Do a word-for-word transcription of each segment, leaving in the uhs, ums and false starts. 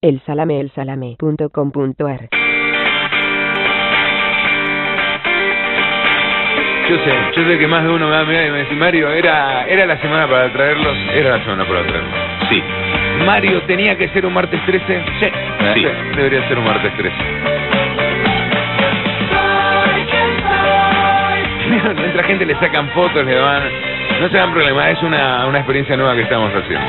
el salame el salame punto com punto ar. Yo sé, yo sé que más de uno me va a mirar y me dice, Mario, ¿era, ¿era la semana para traerlos? Era la semana para traerlos. Sí. Mario, ¿tenía que ser un martes trece? Sí. Sí, debería ser un martes trece. Mientras gente le sacan fotos, le van... No se dan problema, es una, una experiencia nueva que estamos haciendo.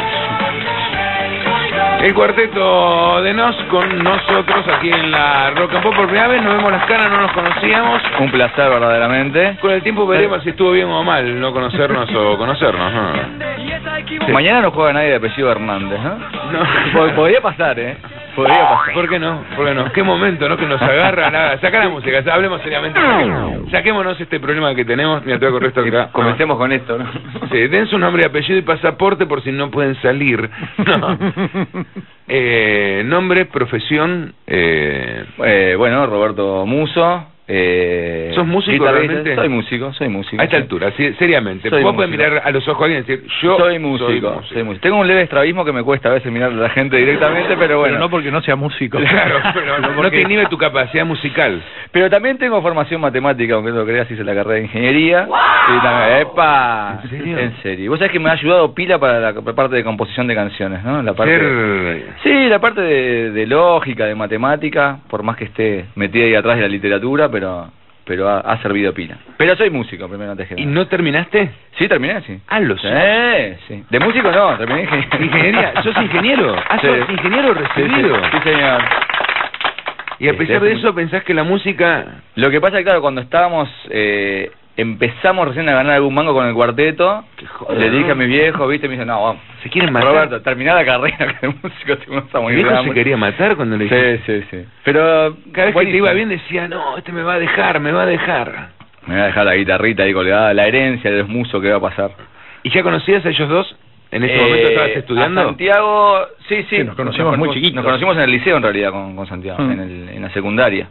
El cuarteto de Nos con nosotros aquí en la Rock and Pop por primera vez. Nos vemos las caras, no nos conocíamos. Un placer verdaderamente. Con el tiempo veremos si estuvo bien o mal no conocernos o conocernos, ¿no? Sí. Mañana no juega nadie de apellido Hernández, ¿no? No. Podría pasar, ¿eh? Podría pasar. ¿Por qué no? ¿Por qué no? Qué momento, ¿no? Que nos agarra nada. Saca la música, hablemos seriamente. Saquémonos este problema que tenemos. Mira, te voy a correr esto acá. Comencemos con esto, ¿no? Sí, den su nombre, apellido y pasaporte por si no pueden salir. No. Eh, nombre, profesión. Eh... Eh, bueno, Roberto Muso. Eh, ¿Sos músico realmente? Soy músico, soy músico. A esta altura, sí, seriamente. Soy Vos músico. podés mirar a los ojos a alguien y decir, yo soy músico, soy músico. Soy músico. Tengo un leve estrabismo que me cuesta a veces mirar a la gente directamente, pero bueno. Pero no porque no sea músico. Claro, pero no, porque... no te inhibe tu capacidad musical. Pero también tengo formación matemática, aunque no lo creas, hice la carrera de ingeniería. ¡Wow! Y también, ¡epa! ¿En serio? En serio. Vos sabés que me ha ayudado pila para la parte de composición de canciones, ¿no? La parte... Ser... Sí, la parte de, de lógica, de matemática, por más que esté metida ahí atrás de la literatura, pero... pero ha, ha servido pila. Pero soy músico, primero antes que nada. ¿Y no terminaste? Sí, terminé, sí. Ah, lo sí, sé. Sí. De músico no, terminé ingeniería. ¿Ingeniería? ¿Sos ingeniero? Ah, sí. ¿Sos ingeniero recibido? Sí, sí, sí, señor. Y a pesar este, de eso, ¿pensás que la música...? Lo que pasa es que, claro, cuando estábamos... Eh, empezamos recién a ganar algún mango con el cuarteto, joder, le dije a mi viejo, viste, me dice, no, vamos. ¿Se quieren matar? Roberto, terminá la carrera que el músico no está muy bien. ¿Mi viejo se muy... quería matar cuando le dije? Sí, sí, sí. Pero cada vez buenísimo. que te iba bien decía, no, este me va a dejar, me va a dejar. Me va a dejar la guitarrita ahí colgada, la herencia de los musos que va a pasar. ¿Y ya conocías a ellos dos? ¿En ese eh, momento estabas estudiando? A Santiago, sí, sí. sí nos conocimos nos, muy nos, chiquitos. Nos conocimos en el liceo en realidad con, con Santiago, mm. en, el, en la secundaria.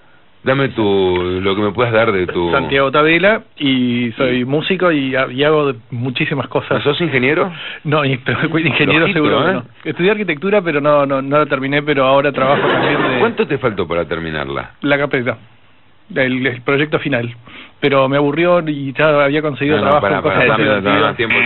Dame tu, lo que me puedas dar de tu... Santiago Tavila, y soy músico y, y hago muchísimas cosas. ¿Sos ingeniero? No, ingeniero Lojito, seguro ¿eh? que no. Estudié arquitectura, pero no, no, no la terminé, pero ahora trabajo también de... ¿Cuánto te faltó para terminarla? La carpeta, el, el proyecto final. Pero me aburrió y ya había conseguido no, no, trabajo para, en para, cosas para, más no, no, tiempo,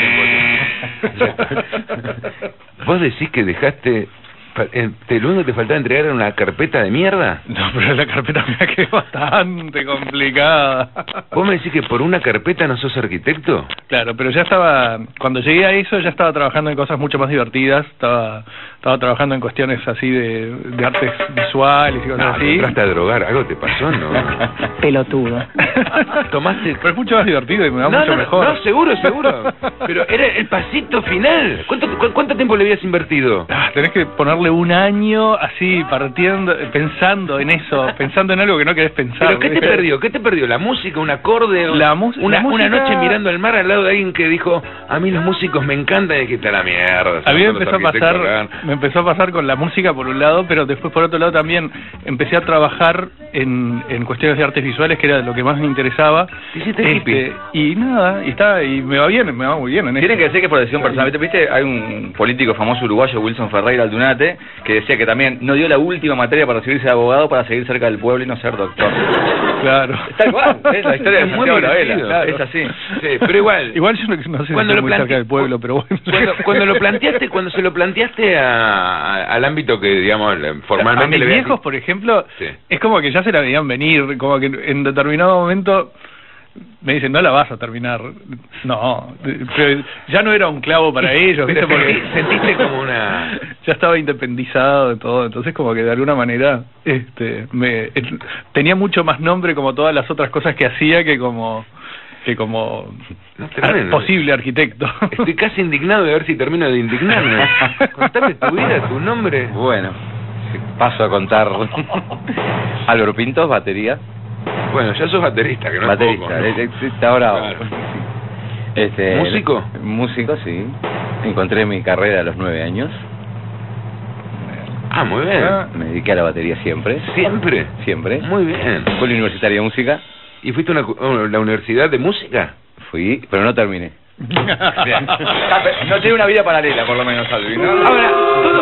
tiempo, tiempo. ¿Vos decís que dejaste... ¿Te, lo único que te faltaba entregar era una carpeta de mierda? No, pero la carpeta me quedó bastante complicada. ¿Vos me decís que por una carpeta no sos arquitecto? Claro, pero ya estaba, cuando llegué a eso ya estaba trabajando en cosas mucho más divertidas, estaba estaba trabajando en cuestiones así de, de artes visuales y cosas no, así. ¿Te entraste a drogar? ¿Algo te pasó, no? Pelotudo. ¿Tomaste? Pero es mucho más divertido y me va no, mucho no, mejor. No, seguro, seguro. Pero era el pasito final. ¿Cuánto, cu ¿Cuánto tiempo le habías invertido? Ah, tenés que ponerle un año así, partiendo, pensando en eso, pensando en algo que no querés pensar. ¿Pero qué te perdió? ¿Qué te perdió? ¿La música? ¿Un acorde? La una, la música... una noche mirando al mar al lado de alguien que dijo, a mí los músicos me encantan, y dijiste, la mierda. A mí me empezó a pasar, acá. me empezó a pasar con la música por un lado, pero después por otro lado también empecé a trabajar en, en cuestiones de artes visuales, que era lo que más me interesaba. ¿Hiciste este, y nada, y está, y me va bien, me va muy bien en Tienen esto. que decir que es por decisión personal. ¿Viste? ¿Viste? Hay un político famoso uruguayo, Wilson Ferreira Aldunate, que decía que también no dio la última materia para recibirse de abogado para seguir cerca del pueblo y no ser doctor. Claro. Está igual, es la historia de Santiago Ravela, claro. Es así. Sí, pero igual. Igual yo no, no sé cuando si lo muy cerca del pueblo, pero bueno. Cuando, cuando lo planteaste, cuando se lo planteaste a, a, al ámbito que, digamos, formalmente... A mis le viejos, por ejemplo, sí. es como que ya se la veían venir, como que en determinado momento... Me dicen, no la vas a terminar. No, pero ya no era un clavo para ellos, ¿viste? Porque sentiste como una... Ya estaba independizado de todo, entonces como que de alguna manera este me el, tenía mucho más nombre como todas las otras cosas que hacía que como que como no, ar posible arquitecto. Estoy casi indignado de ver si termino de indignarme. Contame tu vida, tu nombre. Bueno, paso a contar. Álvaro Pintos, batería. Bueno, ya sos baterista, que no baterista, es poco, ¿no? Está bravo. Claro. Este, ¿Músico? Músico, sí. Encontré mi carrera a los nueve años. Ah, muy bien. Me dediqué a la batería siempre. ¿Siempre? Siempre. Muy bien. Escuela Universitaria de Música. ¿Y fuiste a una, la universidad de música? Fui, pero no terminé. Bien. No tiene una vida paralela, por lo menos, Alvin, ¿no? Ahora, todos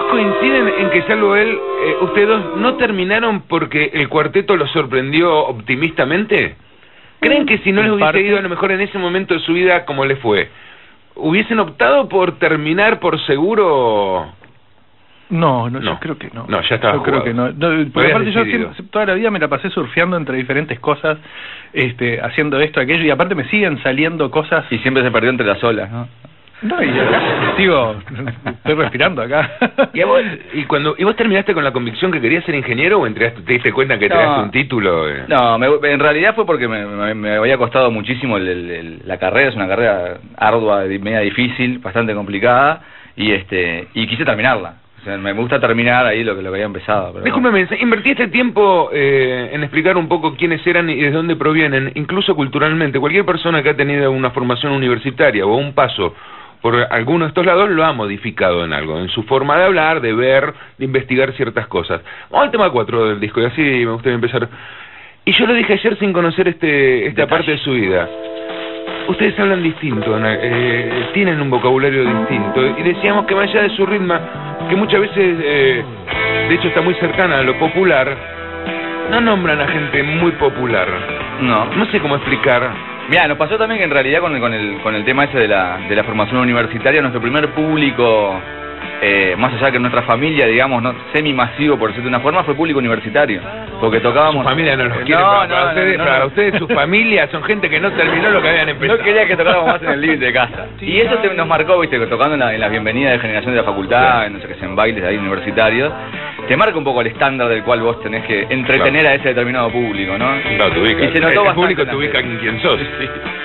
coinciden en que, salvo él, eh, ustedes dos no terminaron porque el cuarteto los sorprendió optimistamente? ¿Creen que si no les hubiese ido a lo mejor en ese momento de su vida como les fue, hubiesen optado por terminar por seguro? No, no, No. yo creo que no. No, ya estaba Yo creo jugado. que no. no Lo porque habías aparte yo decidido. siempre, toda la vida me la pasé surfeando entre diferentes cosas, este, haciendo esto, aquello, y aparte me siguen saliendo cosas. Y siempre se perdió entre las olas, ¿no? No, y acá sigo, estoy respirando acá. ¿Y, a vos, y, cuando, ¿Y vos terminaste con la convicción que querías ser ingeniero o entraste, te diste cuenta que te No. das un título? Eh? No, me- en realidad fue porque me, me- me había costado muchísimo el- el- el- la carrera, es una carrera ardua, di- media difícil, bastante complicada, y este y quise terminarla. O sea, me gusta terminar ahí lo que, lo que había empezado. Pero Discúlpeme, invertí este tiempo eh, en explicar un poco quiénes eran y de dónde provienen, incluso culturalmente. Cualquier persona que ha tenido una formación universitaria o un paso por alguno de estos lados lo ha modificado en algo, en su forma de hablar, de ver, de investigar ciertas cosas. Vamos al tema cuatro del disco, y así me gustaría empezar. Y yo lo dije ayer sin conocer este esta Detalle. parte de su vida. Ustedes hablan distinto, Ana, eh, tienen un vocabulario distinto, y decíamos que más allá de su ritmo, que muchas veces, eh, de hecho está muy cercana a lo popular, no nombran a gente muy popular. no. No sé cómo explicar. Mira, nos pasó también que en realidad con, el- con, el, con el tema ese de la, de la formación universitaria, nuestro primer público, eh, más allá que nuestra familia, digamos, no semi-masivo por decirlo de una forma, fue público universitario. Porque tocábamos... Su familia no los Eh, quiere, no, para, no, para no, ustedes, no, para no. ustedes su familia son gente que no terminó lo que habían empezado. No quería que tocáramos más en el límite de casa. Y eso te- nos marcó, viste, que tocando en, la, en las bienvenidas de generación de la facultad, en, no sé qué sé, en bailes ahí universitarios, te marca un poco el estándar del cual vos tenés que entretener Claro. a ese determinado público, ¿no? Claro, te ubica. Y se notó el bastante público te también. ubica en quién sos. Sí.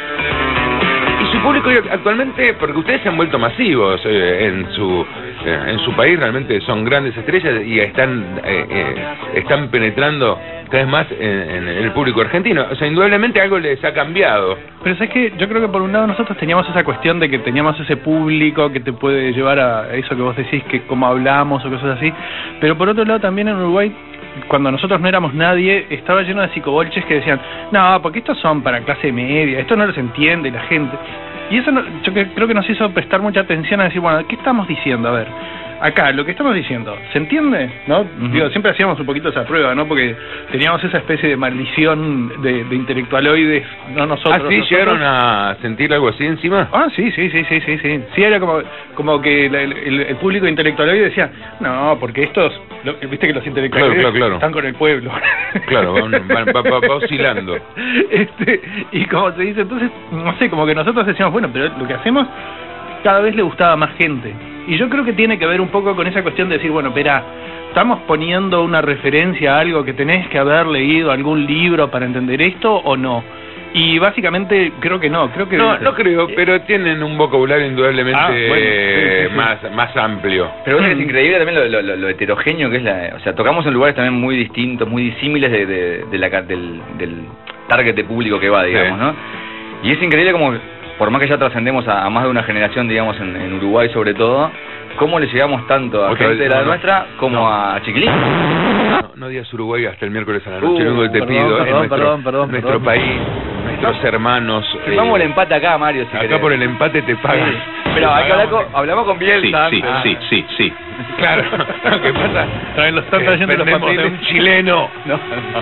Y su público actualmente, porque ustedes se han vuelto masivos eh, en su eh, en su país, realmente son grandes estrellas y están eh, eh, están penetrando cada vez más en, en el público argentino. O sea, indudablemente algo les ha cambiado. Pero es que yo creo que por un lado nosotros teníamos esa cuestión de que teníamos ese público que te puede llevar a eso que vos decís, que cómo hablamos o cosas así, pero por otro lado también en Uruguay, cuando nosotros no éramos nadie, estaba lleno de psicobolches que decían, no, porque estos son para clase media, esto no los entiende la gente. Y eso no, yo que- creo que nos hizo prestar mucha atención a decir, bueno, ¿qué estamos diciendo? A ver, acá, lo que estamos diciendo, ¿se entiende? ¿No? Ujú. Digo, siempre hacíamos un poquito esa prueba, ¿no? Porque teníamos esa especie de maldición de, de intelectualoides, no nosotros. ¿Ah, sí? nosotros. ¿Llegaron a sentir algo así encima? Ah, sí, sí, sí, sí, sí, sí. Sí, era como, como que el, el, el público intelectualoide decía, no, porque estos, lo- viste que los intelectualoides Claro, claro, claro. están con el pueblo. Claro, van- van- va, va- va oscilando. Este, y como se dice, entonces, no sé, como que nosotros decíamos, bueno, pero lo que hacemos cada vez le gustaba a más gente. Y yo creo que tiene que ver un poco con esa cuestión de decir, bueno, espera, ¿estamos poniendo una referencia a algo que tenés que haber leído algún libro para entender esto o no? Y básicamente creo que no, creo que... No, no creo, pero tienen un vocabulario indudablemente Ah, bueno, sí, sí, sí. más más amplio. Pero bueno, es increíble también lo, lo, lo- lo heterogéneo que es la... O sea, tocamos en lugares también muy distintos, muy disímiles de, de, de la, ca- del, del target de público que va, digamos, Sí. ¿no? Y es increíble como, por más que ya trascendemos a, a más de una generación, digamos, en, en Uruguay sobre todo, cómo le llegamos tanto a Otra gente vez, de la no, no. nuestra como No. a Chiquilín. No, no digas Uruguay hasta el miércoles a la noche. Uh, Lo único que te perdón, pido perdón, es nuestro, perdón, perdón, nuestro perdón. país, nuestros hermanos. eh, Vamos el empate acá, Mario, si acá querés. por el empate te pagan. Sí. Pero hay que hablar con- hablamos con Sí, Bielsa sí, antes. sí, sí, sí. Claro, lo que pasa Traen los- están eh, trayendo los dependemos de papeles. un chileno. No,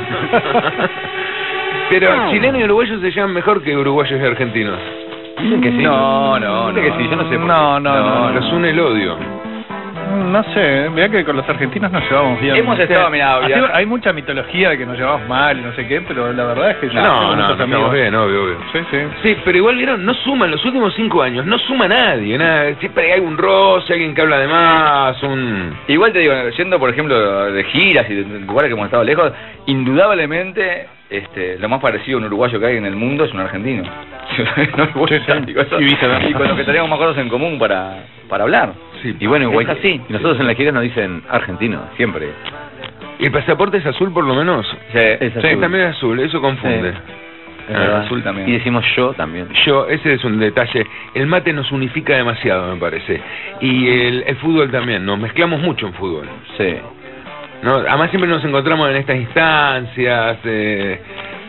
Pero chileno y uruguayo se llaman mejor que uruguayos y argentinos. Dicen que sí. No, no, no. Dicen que sí, yo no sé por qué. No, no, no, Los une el odio. No sé, vea que con los argentinos nos llevamos bien. Hemos estado, mirá, Así, viaja- hay mucha mitología de que nos llevamos mal, no sé qué, pero la verdad es que yo No, tengo no, muchos no, amigos. estamos bien, obvio, obvio. Sí, sí. Sí, pero igual vieron, no suman los últimos cinco años, no suma nadie, nada, siempre hay un roce, alguien que habla de más, un... Igual te digo, yendo por ejemplo de giras y de lugares que hemos estado lejos, indudablemente este, lo más parecido a un uruguayo que hay en el mundo es un argentino. No, vos Sí, sí. digo eso. Y viceversa. Y con lo que tenemos más cosas en común para, para hablar. Sí, Y bueno, igual Es así. y nosotros en la gira nos dicen argentino, siempre. ¿Y el pasaporte es azul por lo menos? Sí, Es Sí, azul. también es azul, eso confunde. Sí. es Ah, verdad. azul azul también. Y decimos yo también. Yo, ese es un detalle. El mate nos unifica demasiado, me parece. Y el, el fútbol también, nos mezclamos mucho en fútbol. Sí. ¿No? Además siempre nos encontramos en estas instancias, eh,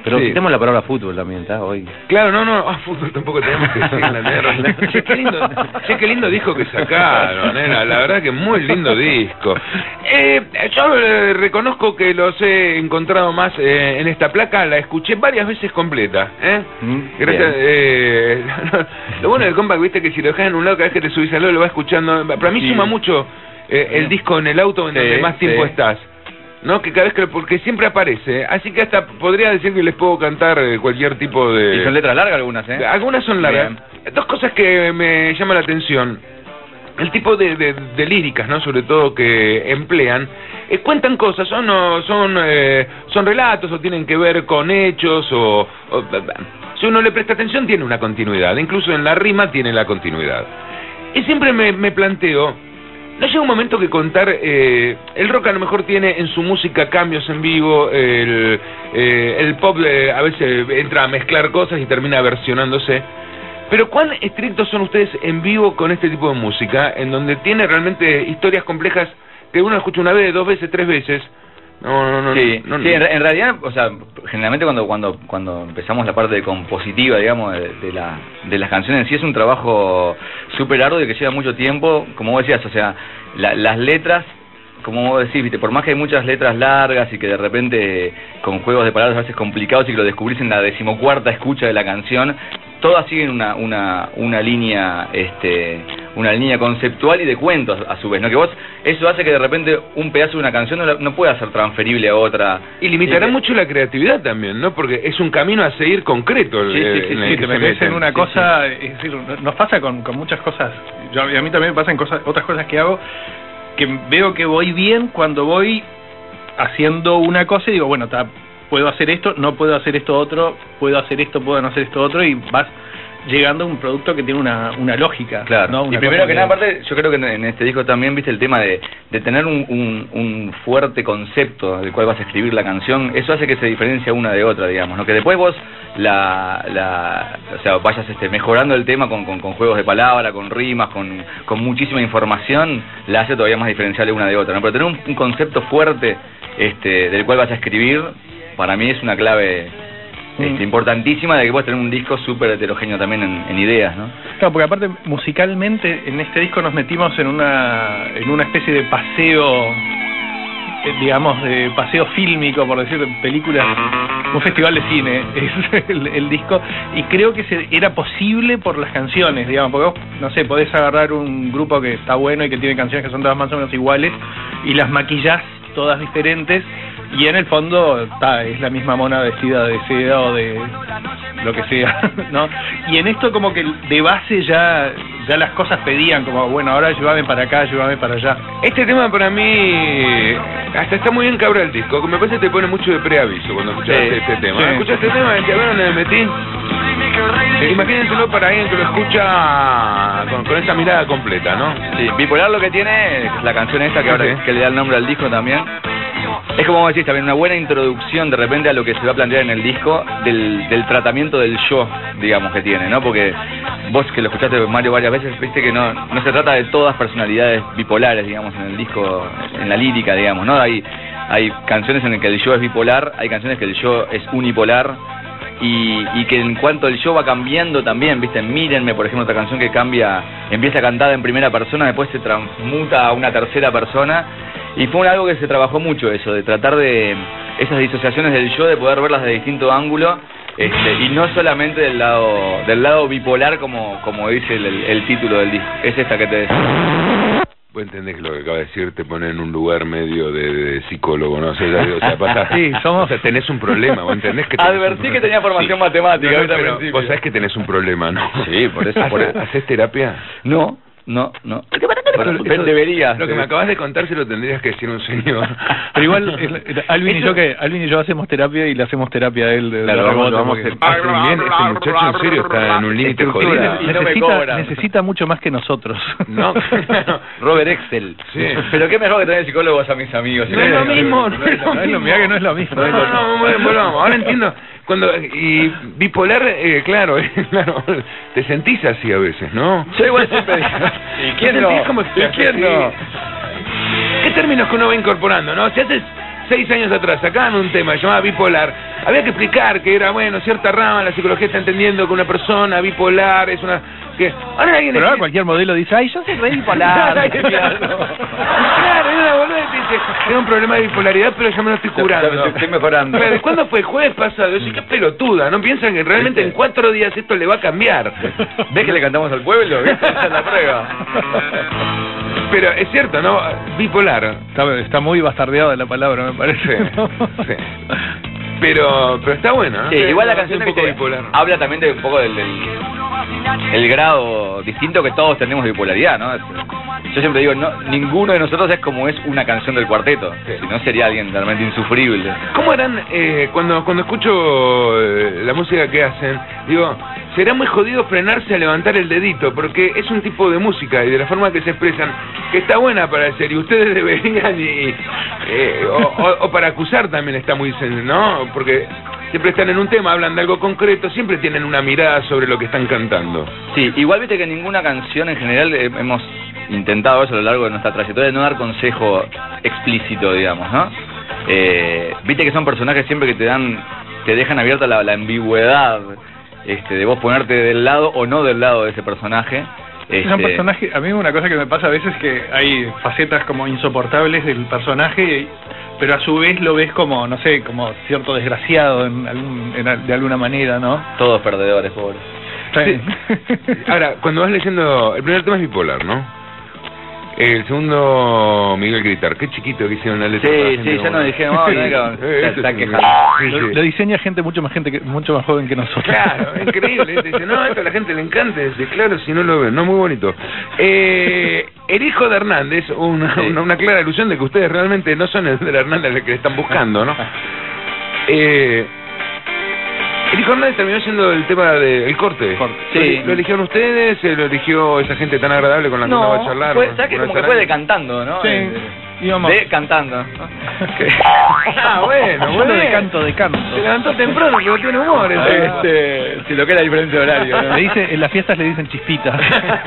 Pero Sí. quitemos la palabra fútbol también, ¿está? Hoy. Claro, no, no, a fútbol tampoco tenemos que decir la nera. Che, qué lindo, che, qué lindo disco que sacaron, nena, la verdad que muy lindo disco. Eh, yo eh, reconozco que los he encontrado más eh, en esta placa, la escuché varias veces completa, ¿eh? Mm, Gracias, bien. eh, lo bueno del compact, viste que si lo dejas en un lado, cada vez que te subís al lado lo vas escuchando. Para mí Sí. suma mucho eh, el disco en el auto en Sí, donde más tiempo sí. estás. No, que cada vez que, porque siempre aparece, así que hasta podría decir que les puedo cantar eh, cualquier tipo de... Y son letras largas algunas, ¿eh? Algunas son largas. Dos cosas que me llaman la atención. El tipo de, de, de líricas, ¿no? Sobre todo que emplean, eh, cuentan cosas, son no, son eh, son relatos o tienen que ver con hechos o, o si uno le presta atención tiene una continuidad, incluso en la rima tiene la continuidad. Y siempre me, me planteo, ¿no llega un momento que contar, eh, el rock a lo mejor tiene en su música cambios en vivo, el, eh, el pop eh, a veces entra a mezclar cosas y termina versionándose, pero cuán estrictos son ustedes en vivo con este tipo de música, en donde tiene realmente historias complejas que uno escucha una vez, dos veces, tres veces? No, no, no. Sí, no, no, sí, en, en realidad, o sea, generalmente cuando cuando cuando empezamos la parte de compositiva, digamos, de, de, la, de las canciones en sí, es un trabajo súper arduo y que lleva mucho tiempo, como vos decías, o sea, la, las letras, como vos decís, viste, por más que hay muchas letras largas y que de repente con juegos de palabras a veces complicados y que lo descubrís en la decimocuarta escucha de la canción, todas siguen una una una línea este una línea conceptual y de cuentos a su vez, ¿no? Que vos, eso hace que de repente un pedazo de una canción no, la- no pueda ser transferible a otra. Y limitará Y que- mucho la creatividad también, ¿no? Porque es un camino a seguir concreto. el- Sí, sí, el- sí, en el Sí, que te se metes meten. en una Sí, cosa, es decir, nos pasa con, con muchas cosas, yo, y a mí también me pasan cosas, otras cosas que hago, que veo que voy bien cuando voy haciendo una cosa y digo, bueno, ta, puedo hacer esto, no puedo hacer esto otro, puedo hacer esto, puedo no hacer esto otro, y vas llegando a un producto que tiene una, una lógica. Claro, ¿no? y Una primero cosa que nada, aparte, yo creo que en- en este disco también viste el tema de, de tener un, un, un fuerte concepto del cual vas a escribir la canción, eso hace que se diferencia una de otra, digamos, ¿no? Que después vos la, la o sea, vayas este, mejorando el tema con, con, con juegos de palabra, con rimas, con, con muchísima información, la hace todavía más diferencial una de otra, ¿no? Pero tener un, un concepto fuerte este, del cual vas a escribir, para mí es una clave este, Mm. importantísima de que puedes tener un disco súper heterogéneo también en, en ideas, ¿no? Claro, porque aparte musicalmente en este disco nos metimos en una en una especie de paseo, eh, digamos, de paseo fílmico, por decir, películas, un festival de cine es el, el disco, y creo que se, era posible por las canciones, digamos, porque vos, no sé, podés agarrar un grupo que está bueno y que tiene canciones que son todas más o menos iguales y las maquillás todas diferentes, y en el fondo ta, es la misma mona vestida de seda o de lo que sea, ¿no? Y en esto como que de base ya ya las cosas pedían como, bueno, ahora llévame para acá, llévame para allá. Este tema para mí hasta está muy bien cabra el disco, que me parece que te pone mucho de preaviso cuando escuchas Sí, este tema. sí. Escuchas este tema y te ver dónde me metí. Eh, Imagínenselo para alguien que lo escucha con, con esa mirada completa, ¿no? Sí, Bipolar lo que tiene, es la canción esta que ahora Sí. que le da el nombre al disco también, es como vos decís también, una buena introducción de repente a lo que se va a plantear en el disco del, del tratamiento del yo, digamos, que tiene, ¿no? Porque vos que lo escuchaste Mario varias veces, viste que no no se trata de todas personalidades bipolares, digamos, en el disco, en la lírica, digamos, ¿no? Hay, hay canciones en las que el yo es bipolar, hay canciones que el yo es unipolar, y, y que en cuanto el yo va cambiando también, viste, Mírenme, por ejemplo, otra canción que cambia, empieza cantada en primera persona, después se transmuta a una tercera persona, y fue algo que se trabajó mucho eso, de tratar de esas disociaciones del yo, de poder verlas de distinto ángulo, este, y no solamente del lado del lado bipolar como como dice el, el, el título del disco, es esta que te decía. Vos entendés que lo que acaba de decir te pone en un lugar medio de, de psicólogo, ¿no? O sea, o sea, pasa, Sí, somos- o sea, tenés un problema, vos entendés que tenés un Advertí problema. que tenía formación matemática, No, no, ahorita al pero principio. vos sabés que tenés un problema, ¿no? Sí, por eso, por eso. ¿Haces terapia? No, no, no. Pero, Pero eso- debería. Lo que me acabas de contar se lo tendrías que decir a un señor. Pero igual el- el- Alvin y yo que Alvin y yo hacemos terapia y le hacemos terapia a él de, de Claro, vamos- rebote, vamos porque- a Hace bien, este muchacho en serio está en un límite Estructura. jodido. Y no me necesita, cobran. necesita mucho más que nosotros. No, Robert Excel. Sí. Pero qué mejor que tener psicólogos a mis amigos. no es lo mismo, no No es lo es lo- mismo. mirá que no es lo mismo. No, no, no, bueno, volvamos. Ahora entiendo. Cuando, y bipolar, eh, claro, eh, claro, te sentís así a veces, ¿no? Yo igual siempre digo, ¿y quién ¿Te no? sentís como ¿Y quién así? no? ¿Qué términos que uno va incorporando, no? Si hace seis años atrás sacaban un tema llamado bipolar, había que explicar que era, bueno, cierta rama, la psicología está entendiendo que una persona bipolar es una... que ahora alguien Pero ahora le- cualquier modelo dice, ay, yo soy re bipolar. Claro, claro, es una boludez que dice, tengo un problema de bipolaridad, pero ya me lo estoy curando. Ya me estoy mejorando. Pero, ¿cuándo fue? El jueves pasado. Yo sé que es pelotuda, ¿no? Piensan que realmente en cuatro días esto le va a cambiar. ¿Ves que le cantamos al pueblo? ¿Viste? Esa es la prueba. Pero es cierto, ¿no? Bipolar. Está, está muy bastardeada la palabra, me parece. Sí, ¿no? sí. Pero, pero está bueno, ¿no? Sí, igual la Yo canción un poco ¿viste? bipolar. habla también de un poco del, del el grado distinto que todos tenemos de bipolaridad, ¿no? Yo siempre digo, no, ninguno de nosotros es como es una canción del cuarteto, Sí. si no sería alguien realmente insufrible. ¿Cómo harán, eh, cuando, cuando escucho eh, la música que hacen, digo, será muy jodido frenarse a levantar el dedito, porque es un tipo de música y de la forma que se expresan, que está buena para hacer, y ustedes deberían, y, eh, o, o, o para acusar también está muy, sen- ¿no? Porque siempre están en un tema, hablan de algo concreto, siempre tienen una mirada sobre lo que están cantando. Sí, igual viste que ninguna canción en general eh, hemos intentado eso a lo largo de nuestra trayectoria, de no dar consejo explícito, digamos, ¿no? Eh, viste que son personajes siempre que te dan, te dejan abierta la, la ambigüedad, este, de vos ponerte del lado o no del lado de ese personaje. Es un Este, personaje, a mí una cosa que me pasa a veces es que hay facetas como insoportables del personaje, pero a su vez lo ves como, no sé, como cierto desgraciado en algún, en al- de alguna manera, ¿no? Todos perdedores, pobres. Sí. Ahora, cuando vas leyendo, el primer tema es bipolar, ¿no? El segundo, Miguel Gritar. Qué chiquito que hicieron la letra. Sí, para la gente sí, ya como- nos dijeron, no, no, no, Eh, se esto está es un- quejando. sí, Lo, sí. lo diseña gente mucho más gente que, mucho más joven que nosotros. Claro, es increíble. Dice, no, esto a la gente le encanta. Dice, claro, si no lo ven, no, muy bonito. Eh, el hijo de Hernández, una, Sí. una, una clara ilusión de que ustedes realmente no son el de Hernández el que le están buscando, ¿no? Eh, el hijo de Hernández terminó siendo el tema del corte. Corte. Sí. ¿Lo, lo eligieron ustedes? ¿Se ¿Lo eligió esa gente tan agradable con la que uno va a charlar? fue, ¿sabes que una como que vez fue al de año? cantando, ¿no? Sí, De, íbamos. de cantando. ¿no? Ah, bueno, Solo bueno. de canto, de canto. Se levantó temprano, pero tiene humor. ese. Este, si lo que es la diferencia de horario, ¿no? Le dice, en las fiestas le dicen chispitas.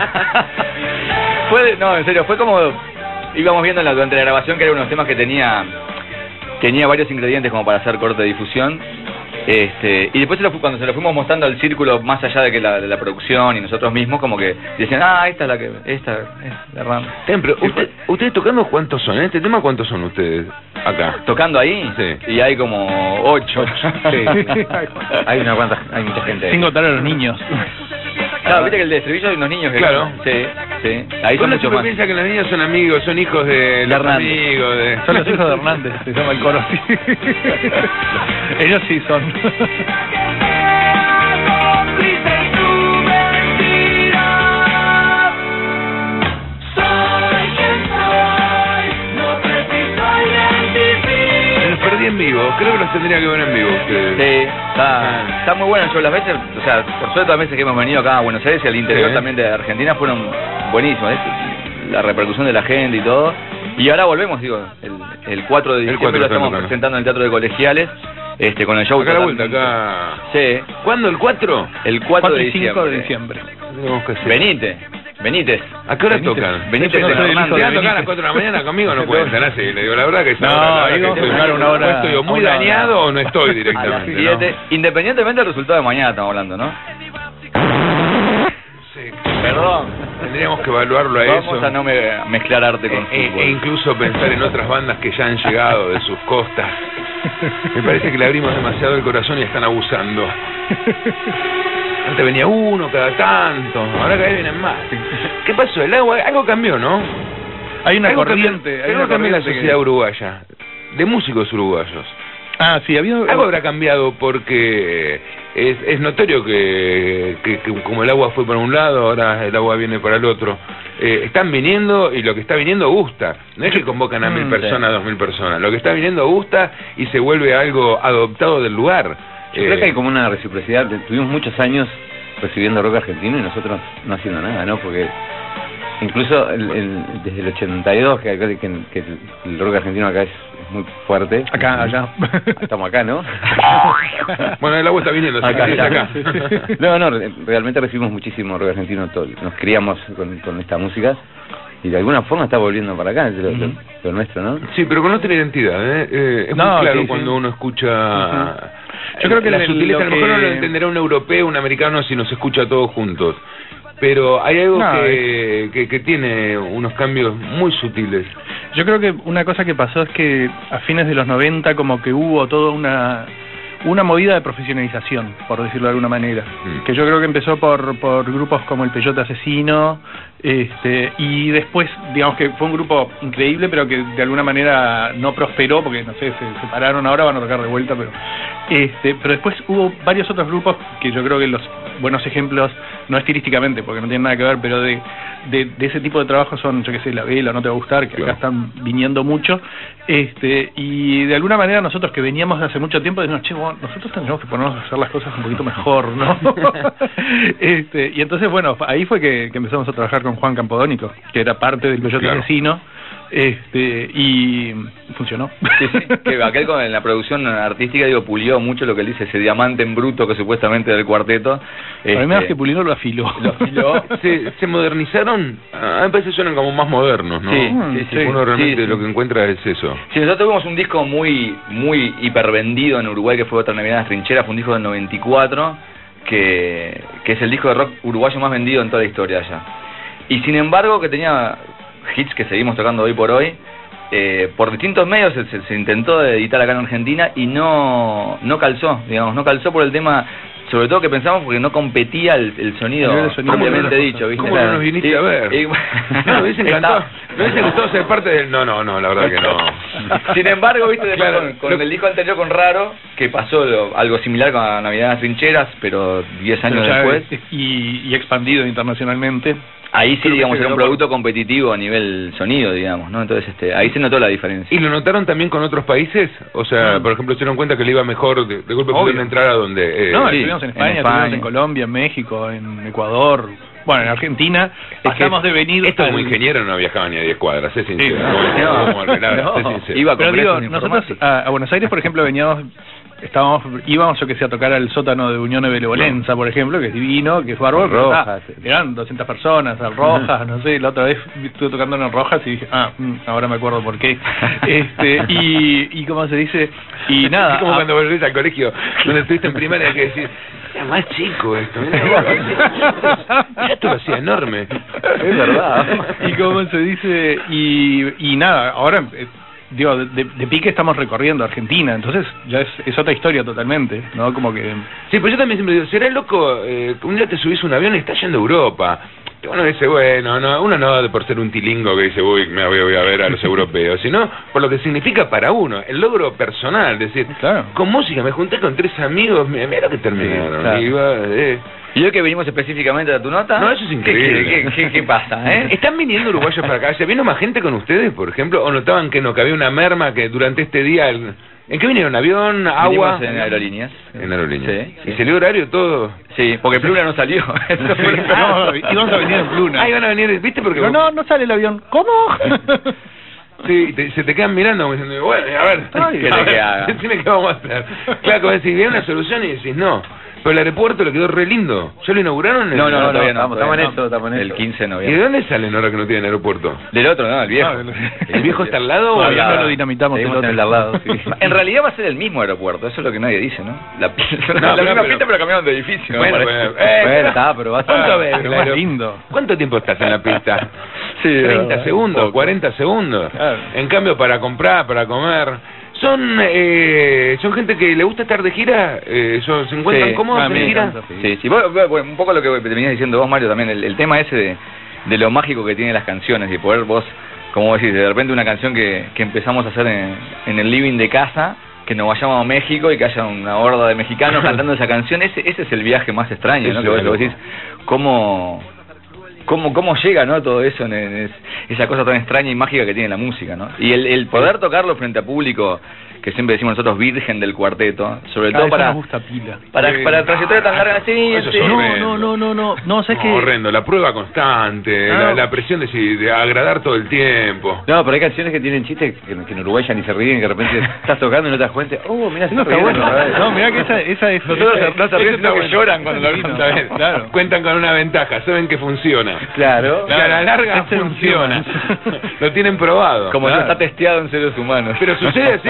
Fue, de- no, en serio, fue como íbamos viendo en la- durante la grabación que eran unos temas que tenía tenía varios ingredientes como para hacer corte de difusión. Este, y después se lo fu- cuando se lo fuimos mostrando al círculo más allá de que la, de la producción y nosotros mismos, como que decían, ah, esta es la que, esta es la RAM. Tem, pero usted, ¿ustedes tocando cuántos son? En este tema, ¿cuántos son ustedes acá? Tocando ahí, Sí. y hay como ocho. Sí. Hay una cuanta, hay mucha gente ahí. Sin contar a los niños. Claro, viste que el de estribillo hay unos niños que... Claro. Sí, sí. Ahí son Uno muchos siempre más. piensa que los niños son amigos, son hijos de De los Hernández. amigos, de... Son los hijos de Hernández, se llama el coro así. Ellos sí son. Me los perdí en vivo, creo que los tendría que ver en vivo ustedes. Sí, está, está muy bueno el show. Las veces, o sea, por suerte las veces que hemos venido acá a Buenos Aires y al interior Sí. también de Argentina fueron buenísimos. ¿eh? La repercusión de la gente y todo. Y ahora volvemos, digo, el, el cuatro de El diciembre cuatro lo están estamos tocando. presentando en el Teatro de Colegiales, este, con el show. Acá a la vuelta, totalmente- acá... Sí, ¿Cuándo, el cuatro? el cuatro de y cinco diciembre. de diciembre. Tenemos que hacer. Venite, Benítez. ¿A qué hora Benítez. tocan? Benítez Yo no de soy el Hernández. hijo Si de van a tocar a las Benítez. cuatro de la mañana conmigo no cuentan así, le digo la verdad que No, ahora, la verdad ahí que vamos a estoy- tocar una hora- o estoy o muy una hora. dañado o no estoy A las directamente, ¿no? siete, independientemente del resultado de mañana estamos hablando, ¿no? Sí. Perdón. Tendríamos que evaluarlo a Vamos eso. a no me- mezclar arte con E- e- fútbol. e incluso pensar en otras bandas que ya han llegado de sus costas. Me parece que le abrimos demasiado el corazón y están abusando. Antes venía uno cada tanto, ahora cada vez vienen más. ¿Qué pasó? El agua, algo cambió, ¿no? Hay una algo corriente. cambió, hay algo una cambió en la corriente sociedad que- uruguaya, de músicos uruguayos. Ah, sí, había... Algo habrá cambiado porque es, es notorio que, que, que como el agua fue para un lado, ahora el agua viene para el otro. Eh, están viniendo y lo que está viniendo gusta. No es que convocan a mil Mm, personas, sí. dos mil personas. Lo que está viniendo gusta y se vuelve algo adoptado del lugar. Yo Eh, creo que hay como una reciprocidad. Tuvimos muchos años recibiendo rock argentino y nosotros no haciendo nada, ¿no? Porque incluso el, el- desde el ochenta y dos, que, acá- que, que el rock argentino acá es, es muy fuerte. Acá, allá. Estamos acá, ¿no? Bueno, el agua está viniendo, Acá, sí, sí, acá. acá. No, no, re- realmente recibimos muchísimo rock argentino. Todo, nos criamos con, con esta música y de alguna forma está volviendo para acá, lo, lo- lo nuestro, ¿no? Sí, pero con otra identidad, ¿eh? Eh, es No, muy claro sí, sí. cuando uno escucha... Yo creo que la el- sutileza, lo a lo mejor que- no lo entenderá un europeo, un americano si nos escucha a todos juntos. Pero hay algo No, que, que, que tiene unos cambios muy sutiles. Yo creo que una cosa que pasó es que a fines de los noventa como que hubo toda una una movida de profesionalización, por decirlo de alguna manera, Mm. que yo creo que empezó por por grupos como el Peyote Asesino, este y después, digamos que fue un grupo increíble, pero que de alguna manera no prosperó, porque no sé, se separaron, ahora van a tocar de vuelta, pero este pero después hubo varios otros grupos que yo creo que los buenos ejemplos, no estilísticamente, porque no tienen nada que ver, pero de, de, de ese tipo de trabajo son, yo que sé, La Vela, No Te Va a Gustar, que Claro. acá están viniendo mucho, este y de alguna manera nosotros que veníamos de hace mucho tiempo, decimos, che, bueno, nosotros tendríamos que ponernos a hacer las cosas un poquito mejor, ¿no? este y entonces, bueno, ahí fue que, que empezamos a trabajar con Juan Campodónico, que era parte del Peyote Claro. Asesino, este y funcionó. Sí, sí, que aquel con en la producción artística, digo, pulió mucho lo que él dice, ese diamante en bruto que supuestamente del cuarteto. A mí me da Este, que Pulino lo afiló. lo afiló. ¿Se, se modernizaron? A mí me parece que suenan como más modernos, ¿no? Sí, sí, sí. Uno realmente Sí, sí. lo que encuentra es eso. Sí, nosotros tuvimos un disco muy muy hipervendido en Uruguay, que fue Otra Navidad en las Trincheras, fue un disco del noventa y cuatro, que, que es el disco de rock uruguayo más vendido en toda la historia allá. Y sin embargo, que tenía hits que seguimos tocando hoy por hoy, eh, por distintos medios se, se, se intentó editar acá en Argentina y no no calzó, digamos, no calzó por el tema, sobre todo que pensamos porque no competía el, el sonido, El sonido propiamente de las dicho, cosas. ¿viste? ¿Cómo no nos viniste Y- a ver? y- No, me hubiese encantado. Está- Me hubiese gustado ser parte del... No, no, no, la verdad que no. Sin embargo, viste, después Claro, con, con lo- el disco anterior con Raro, que pasó lo- algo similar con la Navidad en las Trincheras, pero diez años Pero ya- después, y, y expandido internacionalmente. ahí sí, Creo que digamos, se era un quedó producto competitivo a nivel sonido, digamos, ¿no? Entonces, este, ahí se notó la diferencia. ¿Y lo notaron también con otros países? O sea, Mm. por ejemplo, ¿se dieron cuenta que le iba mejor? De, de golpe Obvio. pudieron entrar a donde... eh, No, sí, estuvimos en en España, España. estuvimos en Colombia, en México, en Ecuador, bueno, en Argentina. que Pasamos de venir Esto al- como ingeniero no viajaba ni a diez cuadras, sé sincero. Sí, no, no, Como arreglar, no, sé sincero. iba a Pero digo, congresos de nosotros informática. a, a Buenos Aires, por ejemplo, veníamos, estábamos, íbamos, yo que sé, a tocar al sótano de Unión de Benevolenza, por ejemplo, que es divino, que es bárbaro, pero Rojas. está, eran doscientas personas, al Rojas, no sé, la otra vez estuve tocando en el Rojas y dije, ah, mm, ahora me acuerdo por qué. este y, y cómo se dice, y nada. Es como a- cuando volvés al colegio, donde estuviste en primaria, que decís, era más chico esto, mirá, ya esto lo hacía enorme. Es verdad. y cómo se dice y, y nada, ahora eh, digo, de, de pique estamos recorriendo Argentina, entonces ya es, es otra historia totalmente, ¿no? Como que Sí, pero yo también siempre digo, ¿será loco eh, que un día te subís a un avión y estás yendo a Europa? Y uno dice, bueno, no, uno no por ser un tilingo que dice, uy, me voy, voy a ver a los europeos, sino por lo que significa para uno, el logro personal, es decir, Claro. con música, me junté con tres amigos, mira, mira lo que terminaron, Sí, claro. iba, eh. Y hoy que venimos específicamente a tu nota... No, eso es ¿qué- increíble. ¿Qué, qué, qué, qué pasa, eh? ¿Están viniendo uruguayos para acá? ¿Se vino más gente con ustedes, por ejemplo? ¿O notaban que no, que había una merma que durante este día... el- ¿En qué vinieron? ¿Avión? ¿Agua? Vinimos en aerolíneas. En aerolínea. Sí, sí. ¿Y se dio horario todo? Sí, porque Plura no salió. Eso fue lo- no, íbamos a venir en Pluna. Ah, iban a venir, ¿viste? Porque Pero no, no sale el avión. ¿Cómo? Sí, te- se te quedan mirando como diciendo, bueno, a ver, Ay, ¿qué a te ver, que haga? decime qué vamos a hacer. Claro, como decís, viene una solución y decís, no. Pero el aeropuerto le quedó re lindo. ¿Ya lo inauguraron? No, no, no, todavía no. estamos- todavía estamos en eso, estamos en El eso. quince de ¿Y de noviembre. dónde salen ahora que no tienen aeropuerto? Del otro, no, el viejo. No, el- ¿El viejo está al lado o Todavía al no lado? lo dinamitamos el Seguimos en otro. el al lado, sí. En realidad va a ser el mismo aeropuerto, eso es lo que nadie dice, ¿no? La, la pero- misma pero- pista, pero cambiaron de edificio. me Bueno, parece. bueno, eh, Bueno, está, pero va a ¿Cuánto estar- ves? Pero más lindo. ¿Cuánto tiempo estás en la pista? Sí, treinta verdad. segundos, Poco. cuarenta segundos. Claro. En cambio, para comprar, para comer... ¿Son eh, son gente que le gusta estar de gira? Eh, son- ¿Se encuentran Sí. cómodos Ah, en me gira? encanta. Sí, sí. Bueno, bueno, un poco lo que te venías diciendo vos, Mario, también, el, el tema ese de, de lo mágico que tienen las canciones, y poder vos, como decís, de repente una canción que, que empezamos a hacer en, en el living de casa, que nos vayamos a México y que haya una horda de mexicanos cantando esa canción, ese ese es el viaje más extraño, ¿no? Eso Que vos, es que vos loco. decís, cómo... ¿Cómo, ¿Cómo llega, no, todo eso, en, en es- esa cosa tan extraña y mágica que tiene la música, no? Y el, el poder tocarlo frente a público, que siempre decimos nosotros virgen del cuarteto, sobre Ah, todo eso para... nos gusta pila. Para, Sí. para trayectoria tan larga, sí, Eso es sí. horrendo. No, no, no, no, no, no, ¿sabes No, qué? horrendo, la prueba constante, Ah. la, la presión de, si- de agradar todo el tiempo. No, pero hay canciones que tienen chistes que, que en Uruguay ya ni se ríen, que de repente estás tocando y no te das cuenta. Oh, mira, No, está bueno. No, mirá que esa, esa es... Nosotros esa- no se ríen, esa sino que está lloran buena. cuando lo Divino, cantan. Claro. Cuentan con una ventaja, saben que funciona. Claro. Que a la larga Ese es un funciona. human. Lo tienen probado. Como Claro. ya está testeado en seres humanos. Pero sucede así que van a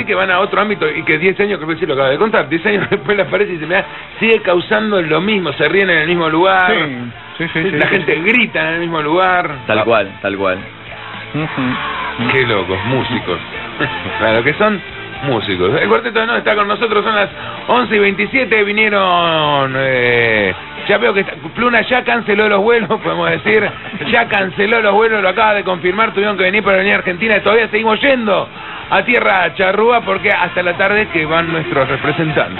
otro ámbito y que diez años, creo que sí lo acaba de contar, diez años después le aparece y dice, mira, sigue causando lo mismo, se ríen en el mismo lugar, sí, sí, sí, la sí, gente sí. grita en el mismo lugar. Tal cual, tal cual. Uh-huh. Qué locos, músicos. Claro que son músicos. El Cuarteto de Nos está con nosotros, son las once y veintisiete, vinieron... Eh, ya veo que Pluna ya canceló los vuelos, podemos decir, ya canceló los vuelos, lo acaba de confirmar, tuvieron que venir para venir a Argentina y todavía seguimos yendo a tierra charrúa porque hasta la tarde que van nuestros representantes.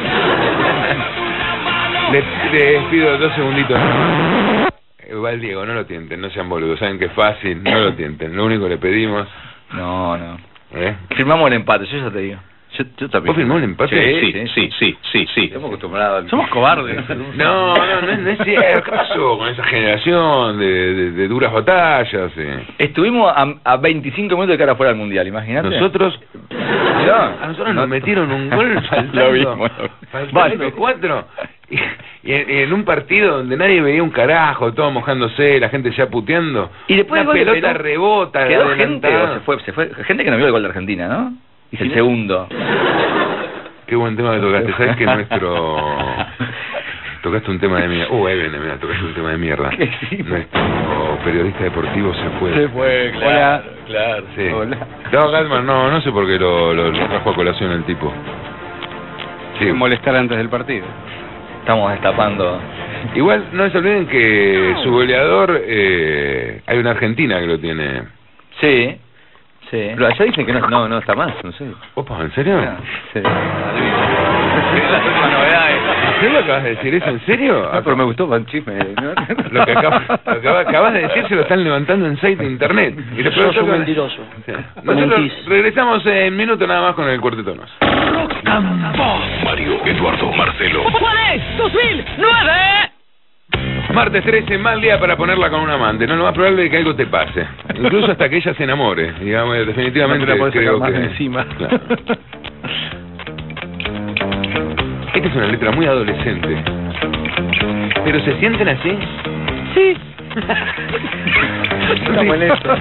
Les, les pido dos segunditos. Va el Diego, no lo tienten, no sean boludos, saben que es fácil, no lo tienten, lo único que le pedimos... No, no. ¿Eh? Firmamos el empate, yo ya te digo. Yo, yo también. ¿Vos firmó el empate? Sí, sí, sí, sí, sí, sí. Estamos acostumbrados. Somos cobardes. No, no, no, no es cierto. ¿Qué pasó con esa generación de, de, de duras batallas? Eh? Estuvimos a, a veinticinco minutos de cara fuera del Mundial, imagínate. Nosotros... No, a nosotros nos metieron un gol faltando... Lo vimos. Faltando cuatro... Y, y en, y en un partido donde nadie veía un carajo, todo mojándose, la gente ya puteando. Y después la el gol de pelota Perú, rebota, quedó adelantada. gente, o se fue, se fue, gente que no vio el gol de Argentina, ¿no? Y el segundo. Qué buen tema que tocaste. ¿Sabes que nuestro... Tocaste un tema de mierda. Uh, ahí viene, mira, tocaste un tema de mierda. Nuestro periodista deportivo se fue. Se fue, claro. Hola. Claro. Sí. Hola. No, calma, no, no sé por qué lo, lo, lo trajo a colación el tipo. Sí. Molestar antes del partido. Estamos destapando. Igual no se olviden que su goleador, eh, hay una argentina que lo tiene. Sí, sí. Pero allá dicen que no, no, no está más, no sé. Opa, ¿en serio? Sí. Es la última novedad. ¿Qué lo acabas de decir? ¿Eso en serio? No, pero me gustó para el chisme, ¿no? Lo que acabas, lo que acabas de decir se lo están levantando en site de internet. Y después Sos un nosotros- mentiroso. Sí. Nosotros Mentís. regresamos en minuto nada más con el Cuarteto Nos. Mario, Eduardo, Marcelo. ¿Cuál es? ¡dos mil nueve! Martes trece, mal día para ponerla con un amante. No, lo más probable es que algo te pase. Incluso hasta que ella se enamore. Digamos, definitivamente No te la podés creo sacar más que... de encima. Claro. Esta es una letra muy adolescente. ¿Pero se sienten así? Sí. Está molesto.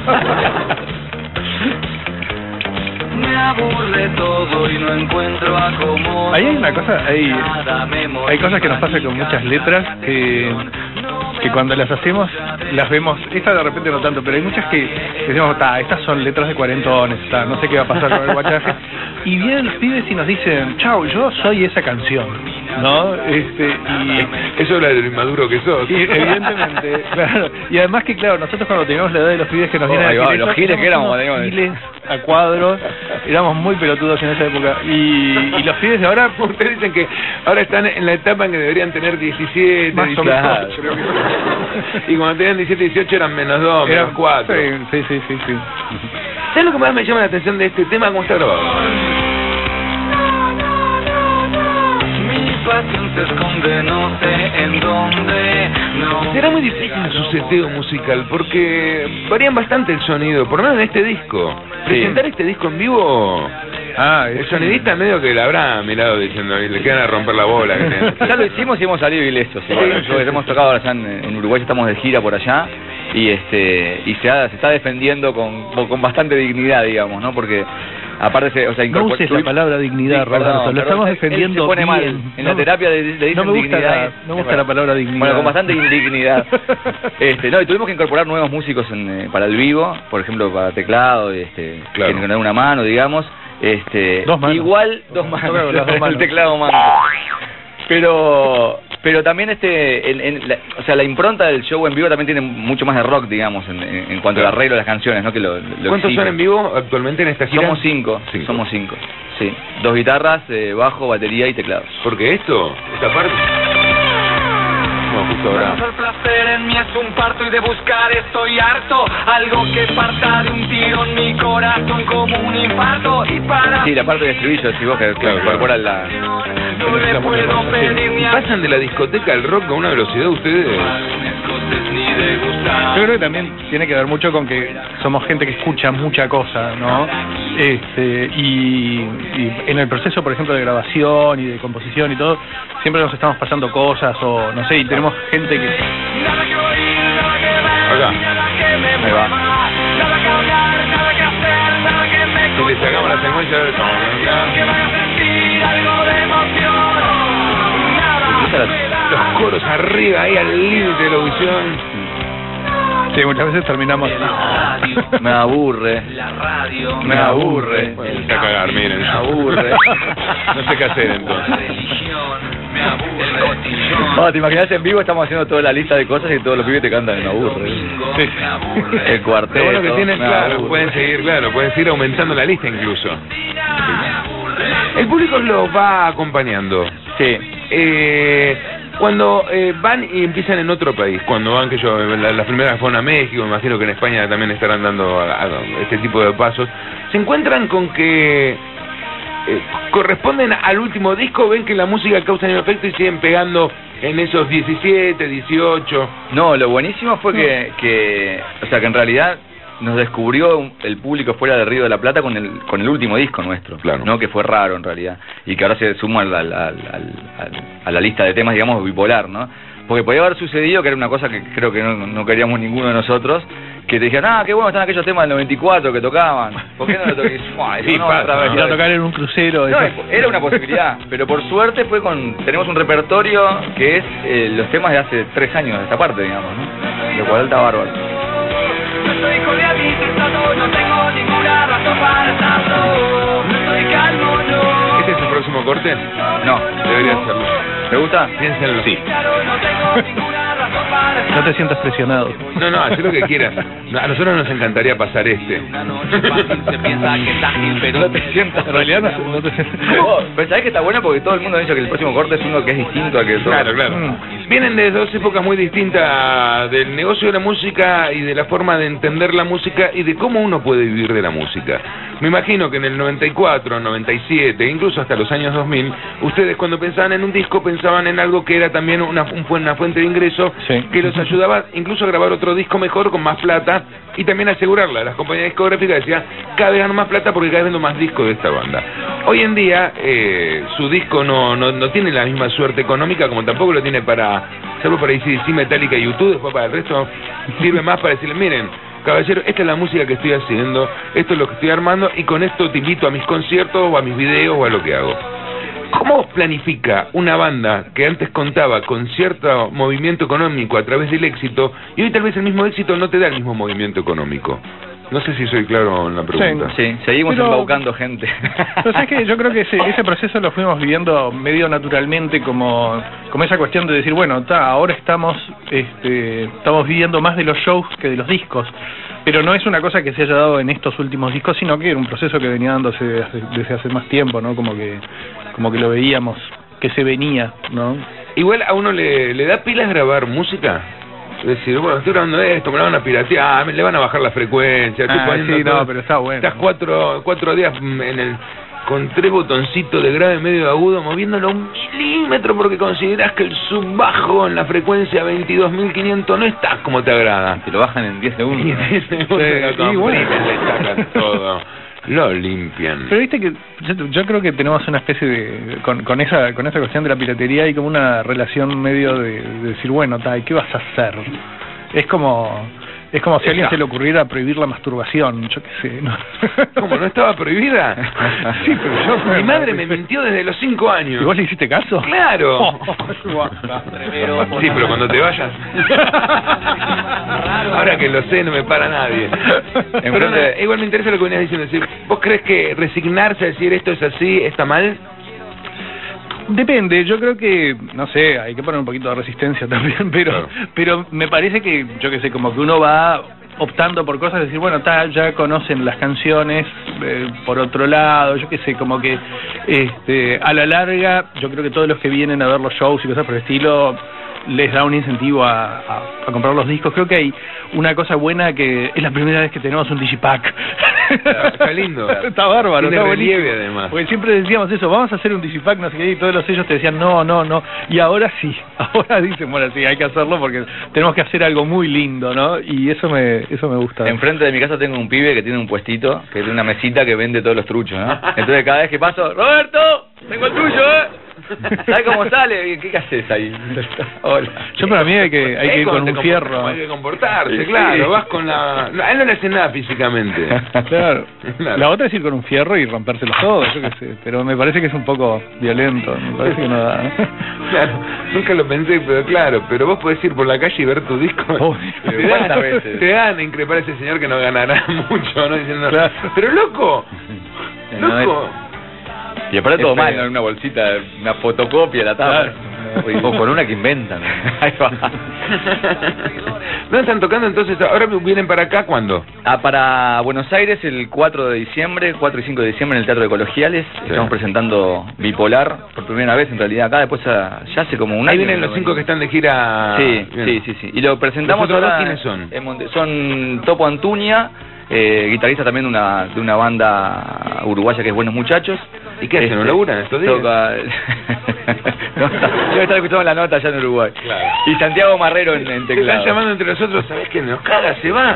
Me aburre todo y no encuentro acomodo. Ahí hay una cosa, hay, Nada me hay cosas que nos pasa con muchas letras que, que cuando las hacemos las vemos, esta de repente no tanto, pero hay muchas que decimos, ta, estas son letras de cuarentones, ta, no sé qué va a pasar con el guachaje, y vienen los pibes y nos dicen, chau, yo soy esa canción, ¿no? Este, y Eso habla de lo inmaduro que sos. y evidentemente, claro, y además que claro, nosotros cuando teníamos la edad de los pibes que nos Oh, vienen a ahí va, decir los eso, giles que éramos, unos teníamos- giles a cuadros, éramos muy pelotudos en esa época, y, y los pibes de ahora, Ustedes dicen que ahora están en la etapa en que deberían tener diecisiete, Más o menos. dieciocho. Y cuando tenían diecisiete, dieciocho eran menos dos, eran menos cuatro. Sí, sí, sí, sí, sí. ¿Sabes lo que más me llama la atención de este tema? ¿Cómo está grabado? Mi pasión se esconde, no sé en dónde. No Será muy difícil su seteo musical porque varían bastante el sonido, por lo menos en este disco. Presentar este disco en vivo, Ah, el es- sonidista medio que la habrá mirado diciendo, "Y le quedan a romper la bola". Que tienen". Ya lo hicimos y hemos salido ilesos. ¿sí? Sí, Yo- sí, hemos sí. tocado ahora allá en, en Uruguay, estamos de gira por allá y este y se, ha- se está defendiendo con, con bastante dignidad, digamos, ¿no? Porque aparte se, o sea, No incorpor- uses la tuvi- palabra dignidad, Sí, perdón, Roberto, lo perdón, estamos él- él defendiendo se pone mal. bien. En la No- terapia le, le dicen no me gusta dignidad. la- y- no me gusta bueno. la palabra dignidad. Bueno, con bastante indignidad. Este, no, y tuvimos que incorporar nuevos músicos en, eh, para el vivo, por ejemplo, para teclado, este, Claro. que nos dan una mano, digamos. Este, Dos manos. Igual dos Toca manos, con las dos manos. el teclado manco. Pero pero también este en, en la, o sea, la impronta del show en vivo también tiene mucho más de rock, digamos, en, en, en cuanto al arreglo de las canciones, ¿no? Que lo, lo ¿Cuántos exige. son en vivo actualmente en esta gira? Somos cinco, Cinco. somos cinco. Sí, dos guitarras, eh, bajo, batería y teclados. Porque esto, esta parte... No, justo ahora... El placer en mí es un parto y de buscar estoy harto. Algo que parta de un tiro en mi corazón como un infarto. Y para Sí, la parte del estribillo, si vos que, que Claro, incorpora la... no le puedo pedir ni ¿Y a pasan de la discoteca al rock a una velocidad ustedes? ni de gustar. Yo creo que también tiene que ver mucho con que somos gente que escucha mucha cosa, ¿no? Este, y, y en el proceso, por ejemplo, de grabación y de composición y todo, siempre nos estamos pasando cosas o, no sé, y tenemos gente que... Nada que oír, nada que ver, Acá. nada que me Ahí va. mueva, nada que hablar, nada que hacer, nada que me Si le sacamos la secuencia de... que vaya a sentir algo de emoción. Nada. Los coros arriba, ahí al límite de la audición. Sí, muchas veces terminamos. Me aburre. La radio. Me aburre. Bueno, está a cagar, miren. Me aburre. No sé qué hacer entonces. La religión. Me aburre. El cotillón. No, te imaginas en vivo estamos haciendo toda la lista de cosas y todos los pibes te cantan me aburre. Sí. Me aburre. El cuarteto. Lo bueno que tienen, me claro, aburre. pueden seguir, claro, pueden seguir aumentando la lista incluso. El público los va acompañando. Sí. Eh, cuando eh, van y empiezan en otro país, cuando van, que yo, la- las primeras fueron a México, me imagino que en España también estarán dando a- a este tipo de pasos, se encuentran con que eh, corresponden al último disco, ven que la música causa el mismo efecto y siguen pegando en esos diecisiete, dieciocho. No, lo buenísimo fue que, que, o sea, que en realidad nos descubrió un- el público fuera de Río de la Plata con el con el último disco nuestro, Claro. ¿no? Que fue raro en realidad y que ahora se suma al, al- al- al- al- a la lista de temas, digamos, bipolar, ¿no? Porque podía haber sucedido que era una cosa que creo que no, no queríamos ninguno de nosotros, que te dijeran, ah, qué bueno están aquellos temas del noventa y cuatro que tocaban, ¿por qué no lo toqué? Sí, pasa, Ir a tocar en un crucero. No, eso. era una posibilidad, pero por suerte fue con... Tenemos un repertorio que es eh, los temas de hace tres años de esta parte, digamos, ¿no? Lo cual está bárbaro. No soy hijo de administrador, no tengo ninguna razón para estarlo. No soy calmo, no. ¿Este es el próximo corte? No, Debería serlo. ¿te gusta? Piénsenlo. Sí. Claro, no tengo ninguna razón para estarlo. No te sientas presionado. No, no, haz lo que quieras. No, a nosotros nos encantaría pasar este. Una noche fácil se piensa que está ágil, pero No te sientas. En realidad no, no te Oh, pero sabés que está bueno porque todo el mundo ha dicho que el próximo corte es uno que es distinto a que todo. Claro, claro. Mm. Vienen de dos épocas muy distintas del negocio de la música y de la forma de entender la música y de cómo uno puede vivir de la música. Me imagino que en el noventa y cuatro, noventa y siete, incluso hasta los años dos mil, ustedes cuando pensaban en un disco pensaban en algo que era también una, un- una fuente de ingreso Sí. que los ayudaba incluso a grabar otro disco mejor con más plata y también asegurarla. Las compañías discográficas decían, cada vez gano más plata porque cada vez vendo más discos de esta banda. Hoy en día eh, su disco no, no, no tiene la misma suerte económica como tampoco lo tiene para, salvo para decir sí, Metallica y YouTube, después para el resto sirve más para decirle, miren, caballero, esta es la música que estoy haciendo, esto es lo que estoy armando y con esto te invito a mis conciertos o a mis videos o a lo que hago. ¿Cómo planifica una banda que antes contaba con cierto movimiento económico a través del éxito y hoy tal vez el mismo éxito no te da el mismo movimiento económico? No sé si soy claro en la pregunta. Sí, seguimos Pero- embaucando gente. Pero sabes que yo creo que ese, ese proceso lo fuimos viviendo medio naturalmente como, como esa cuestión de decir, bueno, ta, ahora estamos este, estamos viviendo más de los shows que de los discos, pero no es una cosa que se haya dado en estos últimos discos, sino que era un proceso que venía dándose desde hace, desde hace más tiempo, ¿no? Como que como que lo veíamos, que se venía, ¿no? Igual a uno le, le da pilas grabar música. Es decir, bueno, estoy grabando esto, me la van a piratear, ah, me le van a bajar la frecuencia. estoy Ah, poniendo sí, todo. no, pero está bueno. Estás cuatro, cuatro días mm, en el con tres botoncitos de grave, medio y agudo, moviéndolo un milímetro porque considerás que el subbajo en la frecuencia veintidós mil quinientos no está como te agrada. Te lo bajan en diez segundos. Y de segundo Sí, lo y comprimen, bueno. le sacan todo, lo limpian. Pero viste que yo, yo creo que tenemos una especie de con, con esa con esa cuestión de la piratería y como una relación medio de, de decir, bueno, ta, ¿y qué vas a hacer? Es como es como si a alguien se le ocurriera prohibir la masturbación, yo qué sé, ¿no? ¿Cómo no estaba prohibida? Sí, pero yo Mi madre me mintió desde los cinco años. ¿Y vos le hiciste caso? ¡Claro! Sí, pero cuando te vayas. Ahora que lo sé, no me para nadie. Pero no, igual me interesa lo que venías diciendo. Decir, ¿vos crees que resignarse a decir esto es así está mal? Depende, yo creo que, no sé, hay que poner un poquito de resistencia también, pero Claro. pero me parece que, yo qué sé, como que uno va optando por cosas, decir, bueno, tal, ya conocen las canciones, eh, por otro lado, yo qué sé, como que este a la larga, yo creo que todos los que vienen a ver los shows y cosas por el estilo, les da un incentivo a, a, a comprar los discos. Creo que hay una cosa buena que es la primera vez que tenemos un digipack. Está lindo. Está bárbaro, Tiene está relieve, buenísimo. además. Porque siempre decíamos eso, vamos a hacer un digipack, no sé qué, y todos los sellos te decían no, no, no. Y ahora sí, ahora dicen, bueno, sí, hay que hacerlo porque tenemos que hacer algo muy lindo, ¿no? Y eso me eso me gusta. Enfrente de mi casa tengo un pibe que tiene un puestito, que tiene una mesita que vende todos los truchos, ¿no? Entonces cada vez que paso, Roberto, tengo el tuyo, ¿eh? ¿Sabes cómo sale? ¿Qué, qué haces ahí? Hola. Yo para mí hay que, hay que ir con un fierro. Hay que comportarse, Sí. claro, vas con la... No, a él no le hace nada físicamente. Claro. Claro. La otra es ir con un fierro y rompérselos todos, yo qué sé. Pero me parece que es un poco violento, me parece que no da. Claro, nunca lo pensé, pero claro, pero vos podés ir por la calle y ver tu disco. Oh, te, ¿cuántas dan, veces? te dan a increpar a ese señor que no ganará mucho, ¿no? Diciendo, Claro. pero loco, No es- loco. Y aparte todo Espera. mal, ¿no? En una bolsita, una fotocopia, la tapa. O con una que inventan. Ahí va. ¿Dónde están tocando entonces? ¿Ahora vienen para acá cuándo? Ah, para Buenos Aires el cuatro de diciembre, cuatro y cinco de diciembre en el Teatro de Colegiales. Estamos presentando Bipolar por primera vez en realidad acá, después ah, ya hace como un Ahí año. vienen los cinco que están de gira. Sí, Bien. sí, sí, sí. Y lo presentamos ¿Los otros ahora dos quiénes son? en Monte- son Topo Antuña, eh, guitarrista también de una, de una banda uruguaya que es Buenos Muchachos. ¿Y qué hacen? ¿No laburan estos días? Toca... no, yo estaba escuchando la nota allá en Uruguay. Claro. Y Santiago Marrero en, en Te teclado. están llamando entre nosotros, ¿sabés que nos caga? Se va.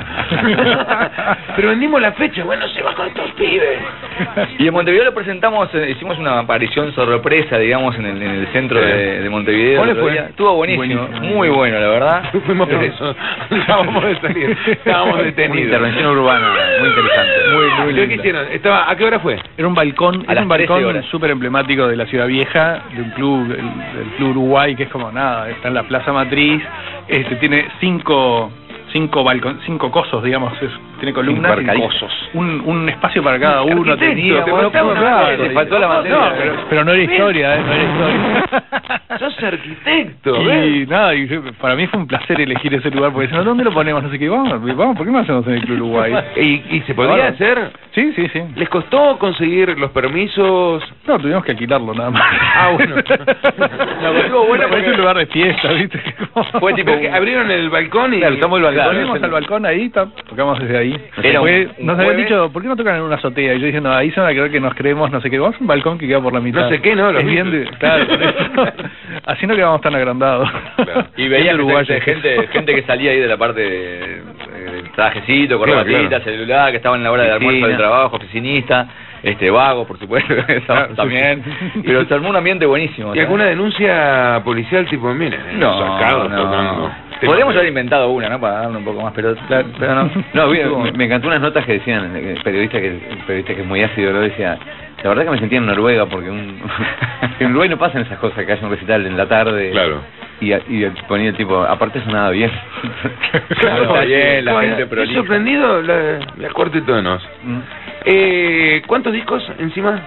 Pero vendimos la fecha, bueno, se va con estos pibes. Y en Montevideo lo presentamos, eh, hicimos una aparición sorpresa, digamos, en el, en el centro Sí. de, de Montevideo. ¿Cómo el le otro fue? día. Estuvo buenísimo, Buenísimo. muy bueno, la verdad. Fuimos presos. Acabamos de salir. Estábamos Una detenidos. intervención urbana muy interesante. Muy, muy ¿Pero linda. ¿Qué hicieron? Estaba, ¿a qué hora fue? Era un balcón, A era las un trece balcón horas. súper emblemático de la Ciudad Vieja, de un club, el, del Club Uruguay, que es como nada, está en la Plaza Matriz, este tiene cinco cinco balcon, cinco cosos, digamos, es- tiene columnas, Cinco y arcadillos. un, un espacio para cada uno Arquitecto, tenía, te bueno, faltaba una claro, materia. te faltó la materia. No, pero, pero no era historia, ¿eh? No era historia. Sos arquitecto, ¿ves? Y nada, y yo- para mí fue un placer elegir ese lugar, porque decían, ¿dónde lo ponemos? No sé qué, vamos, vamos, ¿por qué no hacemos en el Club Uruguay? ¿Y, y se podía Claro. hacer? Sí, sí, sí. ¿Les costó conseguir los permisos? No, tuvimos que alquilarlo nada más. Ah, bueno. No, pero estuvo bueno Es porque- un lugar de fiesta, ¿viste? Fue tipo Pero que abrieron el balcón y... Claro, estamos el balcón. Salimos al balcón ahí, ta- tocamos desde ahí. Era un- Fue- un nos habían jueves. dicho, ¿por qué no tocan en una azotea? Y yo diciendo, ahí se van a creer que nos creemos, no sé qué. Vamos a un balcón que queda por la mitad. No sé qué, ¿no? Los Es bien de- Beatles. claro, por eso. Así no quedamos tan agrandados. Claro. Y veía Gente uruguaya. gente, gente que salía ahí de la parte de, de trajecito, corbatita, claro. celular, que estaba en la hora del Oficina. almuerzo del trabajo, oficinista, este vago, por supuesto, eso Claro, también. sí. Pero se armó un ambiente buenísimo. ¿Y ¿sabes? alguna denuncia policial tipo, miren, eh, No, sacados no. tocando? Podríamos haber inventado una, ¿no? Para darle un poco más, pero, pero no. No, vi- Estuvo- me, me encantó unas notas que decían, eh, el periodista que, el periodista que es muy ácido, lo decía, la verdad que me sentía en Noruega porque un, en Uruguay no pasan esas cosas, que haya un recital en la tarde. Claro. Y, y ponía el tipo, aparte sonaba bien. Claro, está bien, la No, gente he prolija. sorprendido la, la cuarteto de nos. Mm. Eh, ¿Cuántos discos encima?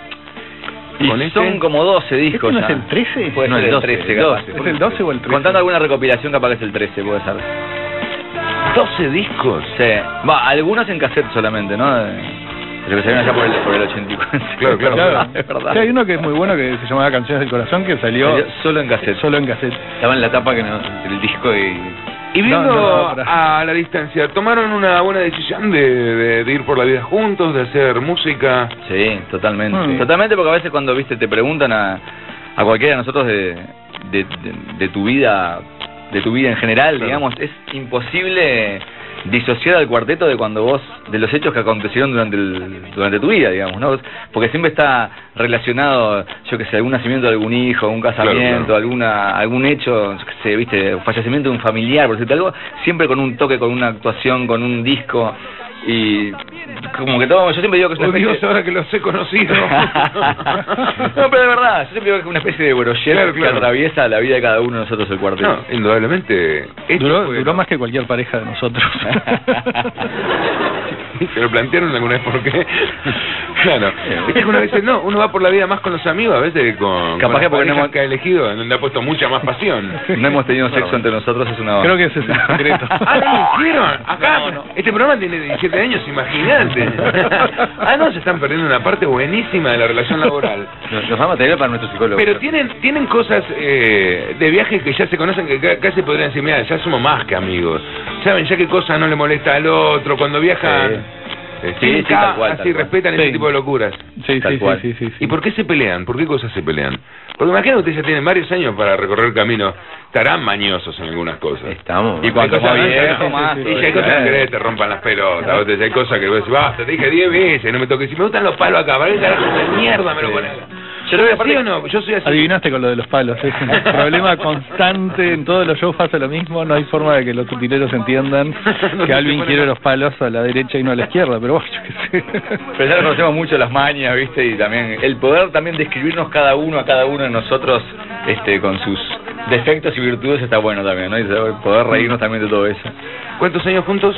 Y Con son ese- como doce discos ¿Este no ya. es el trece? Puede No, ser el el doce, trece, el capaz. doce. ¿Es el doce o el trece? Contando alguna recopilación, capaz que es el trece, puede ser. ¿doce discos? Sí. Va, algunos en cassette solamente, ¿no? De- Pero que salieron allá por el, por el ochenta y cuatro. Claro, claro, Claro. Es verdad. Sí, hay uno que es muy bueno que se llamaba Canciones del Corazón, que salió Salió solo en cassette. solo en cassette. Estaba en la tapa que no, del disco y... Y viendo No, no, no, para- a la distancia, ¿tomaron una buena decisión de, de, de ir por la vida juntos, de hacer música? Sí, totalmente. Mm. Totalmente, porque a veces cuando, viste, te preguntan a, a cualquiera de nosotros de, de, de, de tu vida, de tu vida en general, Claro. digamos, es imposible disociar al cuarteto de cuando vos, de los hechos que acontecieron durante el, durante tu vida, digamos, ¿no? Porque siempre está relacionado, yo que sé, algún nacimiento de algún hijo, algún casamiento, Claro, claro. alguna algún hecho, yo que sé, viste, fallecimiento de un familiar, por decirte algo, siempre con un toque, con una actuación, con un disco. Y como que todo, yo siempre digo que es una Oh, Dios, especie... ahora que los he conocido. No, pero de verdad, yo siempre digo que es una especie de brochet Claro, claro. que atraviesa la vida de cada uno de nosotros el cuarteto. No, indudablemente. esto Duró, fue- duró más que cualquier pareja de nosotros. ¿Se lo plantearon alguna vez por qué? Claro. Es que una vez no, uno va por la vida más con los amigos, a veces con, Capaz con las que porque no parejas hemos- que ha elegido, donde ha puesto mucha más pasión. No hemos tenido sexo Bueno. entre nosotros, es una... Creo que ese es el secreto. Ah, ¿no lo hicieron? Acá, No, no. este programa tiene diecisiete años, imagínate. Ah, no, se están perdiendo una parte buenísima de la relación laboral. Nos, nos va a material para nuestro psicólogo. Pero tienen tienen cosas eh, de viaje que ya se conocen, que ca- casi podrían decir, mira, ya somos más que amigos. Saben ya qué cosa no le molesta al otro, cuando viajan, Sí. eh, Sí, tienen sí, ca- tal cual, tal así cual. respetan Sí. ese tipo de locuras. Sí, Tal sí, cual. sí, sí, sí, sí. ¿Y por qué se pelean? ¿Por qué cosas se pelean? Porque imagínate que ustedes ya tienen varios años para recorrer camino. Estarán mañosos en algunas cosas. Estamos. Y cuanto Hay cosas- más sí, viejo, sí, más... sí, sí, hay cosas que querés, te rompan las pelotas. Vos te- hay cosas que vos decís, basta, te dije diez veces, no me toques. Si me gustan los palos acá, ¿para qué carajo de mierda me lo pones? Yo no ¿Sí o no? Yo soy así. Adivinaste con lo de los palos, es un problema constante, en todos los shows pasa lo mismo, no hay forma de que los utileros entiendan que Alvin quiere los palos a la derecha y no a la izquierda, pero bueno, yo qué sé. Pero ya conocemos mucho las mañas, ¿viste? Y también el poder también describirnos cada uno, a cada uno de nosotros, este, con sus defectos y virtudes está bueno también, ¿no? Y poder reírnos también de todo eso. ¿Cuántos años juntos?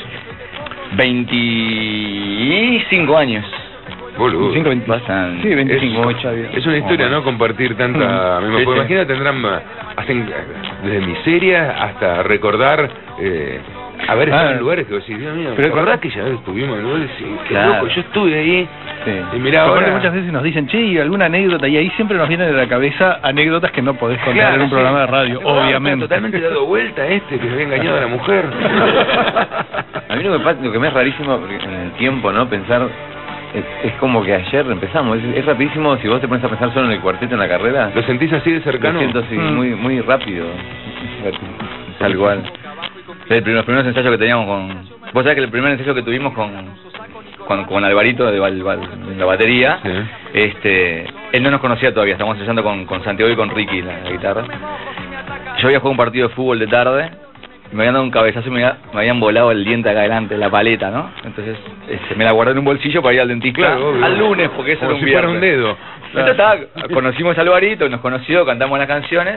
veinticinco años. Boludo. veinticinco, veinte. Bastante. Sí, veinticinco. Es, es una historia, ¿no? Compartir tanta... Mm. Me Sí, puedo sí. imaginar, tendrán... Hacen desde miseria hasta recordar... Eh, haber estado Ah, en lugares que vos decís, Dios mío, pero ¿te acordás que ya estuvimos en lugares? Sí, qué Claro. loco, yo estuve ahí. Sí. Y mirá, Aparte ahora... muchas veces nos dicen, che, ¿y alguna anécdota? Y ahí siempre nos vienen de la cabeza anécdotas que no podés contar Claro, en un sí. programa de radio, Ah, obviamente. está totalmente dado vuelta este que había engañado a la mujer. A mí lo que, pasa, lo que me es rarísimo en el tiempo, ¿no? Pensar, es, es como que ayer empezamos, es, es rapidísimo si vos te pones a pensar solo en el cuarteto en la carrera. ¿Lo sentís así de cercano? Lo siento así, Mm. muy muy rápido, tal cual. El primer, los primeros ensayos que teníamos con... Vos sabés que el primer ensayo que tuvimos con con, con Alvarito de, Val- Val- de la batería, Sí. este él no nos conocía todavía, estábamos ensayando con, con Santiago y con Ricky la, la guitarra. Yo había jugado un partido de fútbol de tarde, me habían dado un cabezazo y me, había- me habían volado el diente acá adelante, la paleta, ¿no? Entonces este, me la guardé en un bolsillo para ir al dentista Claro, obvio. al lunes, porque eso Como era un si fuera viernes. un dedo. Entonces estaba, conocimos a Alvarito, nos conoció, cantamos las canciones.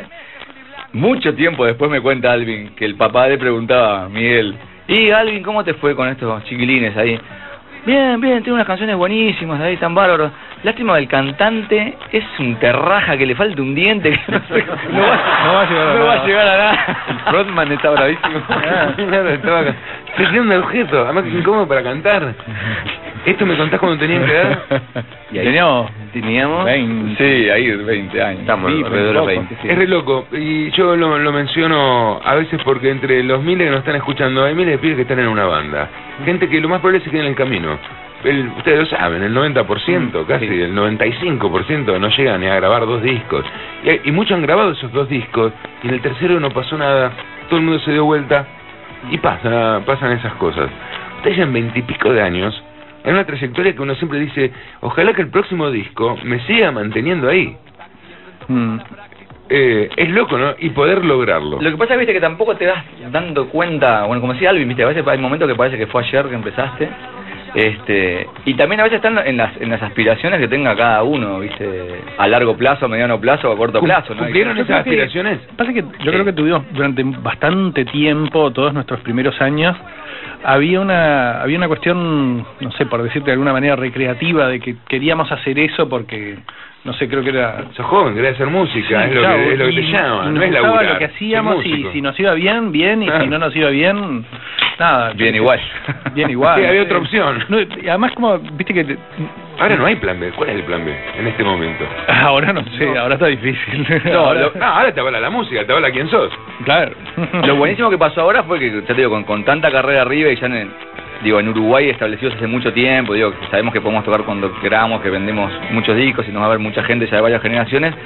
Mucho tiempo después me cuenta Alvin que el papá le preguntaba a Miguel, y Alvin, ¿cómo te fue con estos chiquilines ahí? Bien, bien, tiene unas canciones buenísimas ahí, tan bárbaros. Lástima del cantante, es un terraja que le falta un diente, que no, sé, no, va, No va a llegar a no va nada. a llegar a nada. El frontman está bravísimo. Claro, estaba acá. Se tiene un objeto, además que es incómodo para cantar. ¿Esto me contás cuando tenían que edad? Y ahí Teníamos teníamos, veinte. Sí, ahí veinte años. estamos Sí, alrededor de los poco. veinte. sí. Es re loco, y yo lo, lo menciono a veces porque entre los miles que nos están escuchando hay miles de pibes que están en una banda. Gente que lo más probable es que quede en el camino. El, ustedes lo saben, el noventa por ciento, casi sí. el noventa y cinco por ciento no llegan ni a grabar dos discos. Y, hay- y muchos han grabado esos dos discos y en el tercero no pasó nada, todo el mundo se dio vuelta y pasa, pasan esas cosas. Ustedes llevan veintipico de años en una trayectoria que uno siempre dice, ojalá que el próximo disco me siga manteniendo ahí. Mm. Eh, es loco, ¿no? Y poder lograrlo. Lo que pasa, viste, que tampoco te vas dando cuenta, bueno, como decía Alvin, viste, a veces hay momentos que parece que fue ayer que empezaste, este, y también a veces están en las en las aspiraciones que tenga cada uno, viste, a largo plazo, a mediano plazo, a corto plazo, ¿no? ¿Cumplieron Y- esas aspiraciones? Pasa que yo creo que tuvimos durante bastante tiempo, todos nuestros primeros años, había una había una cuestión, no sé, por decirte de alguna manera recreativa, de que queríamos hacer eso porque, no sé, creo que era... Sos joven, querés hacer música, Sí, es, lo claro, que, es lo que y- te llama, y no nos es gustaba laburar. lo que hacíamos, ser y músico. si nos iba bien, bien, y Claro. si no nos iba bien, nada. Bien yo- igual. Bien igual. Sí, había no otra sé. opción. No, y además como, viste que... te- Ahora no hay plan B. ¿Cuál es el plan B en este momento? Ahora no sé, ahora está difícil. No, ahora, lo- no, ahora te habla la música, te habla quién sos. claro. Lo buenísimo que pasó ahora fue que, ya te digo, con, con tanta carrera arriba y ya en, digo, en Uruguay establecidos hace mucho tiempo, digo, que sabemos que podemos tocar cuando queramos, que vendemos muchos discos y nos va a ver mucha gente ya de varias generaciones.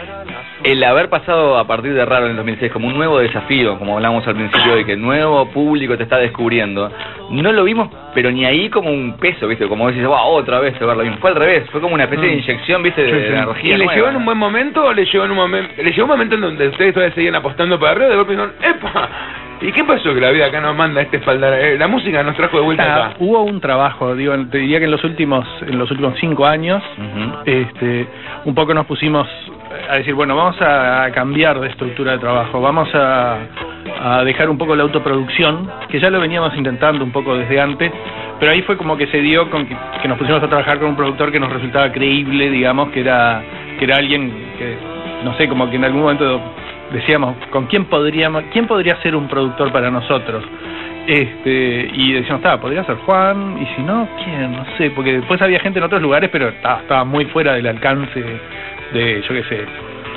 El haber pasado a partir de Raro en el dos mil seis como un nuevo desafío, como hablamos al principio, de que el nuevo público te está descubriendo, no lo vimos, pero ni ahí como un peso, ¿viste? Como decís, wow, otra vez tocar lo mismo. Fue al revés, fue como una especie de inyección, ¿viste? De, Sí, sí. de energía. ¿Y le nueva, llegó en ¿no? un buen momento o le llegó en un momento, le llegó un momento en donde ustedes todavía seguían apostando para arriba, de golpe dijeron, ¡epa! ¿Y qué pasó que la vida acá nos manda este espaldar? Eh, la música nos trajo de vuelta Ah, acá. hubo un trabajo, digo, te diría que en los últimos en los últimos cinco años, Ujú. este, un poco nos pusimos a decir, bueno, vamos a cambiar de estructura de trabajo, vamos a, a dejar un poco la autoproducción, que ya lo veníamos intentando un poco desde antes, pero ahí fue como que se dio con que, que nos pusimos a trabajar con un productor que nos resultaba creíble, digamos, que era que era alguien que, no sé, como que en algún momento decíamos, ¿con quién podríamos, quién podría ser un productor para nosotros? Este, y decíamos, está, podría ser Juan, y si no, ¿quién? No sé, porque después había gente en otros lugares, pero estaba, estaba muy fuera del alcance de, yo qué sé,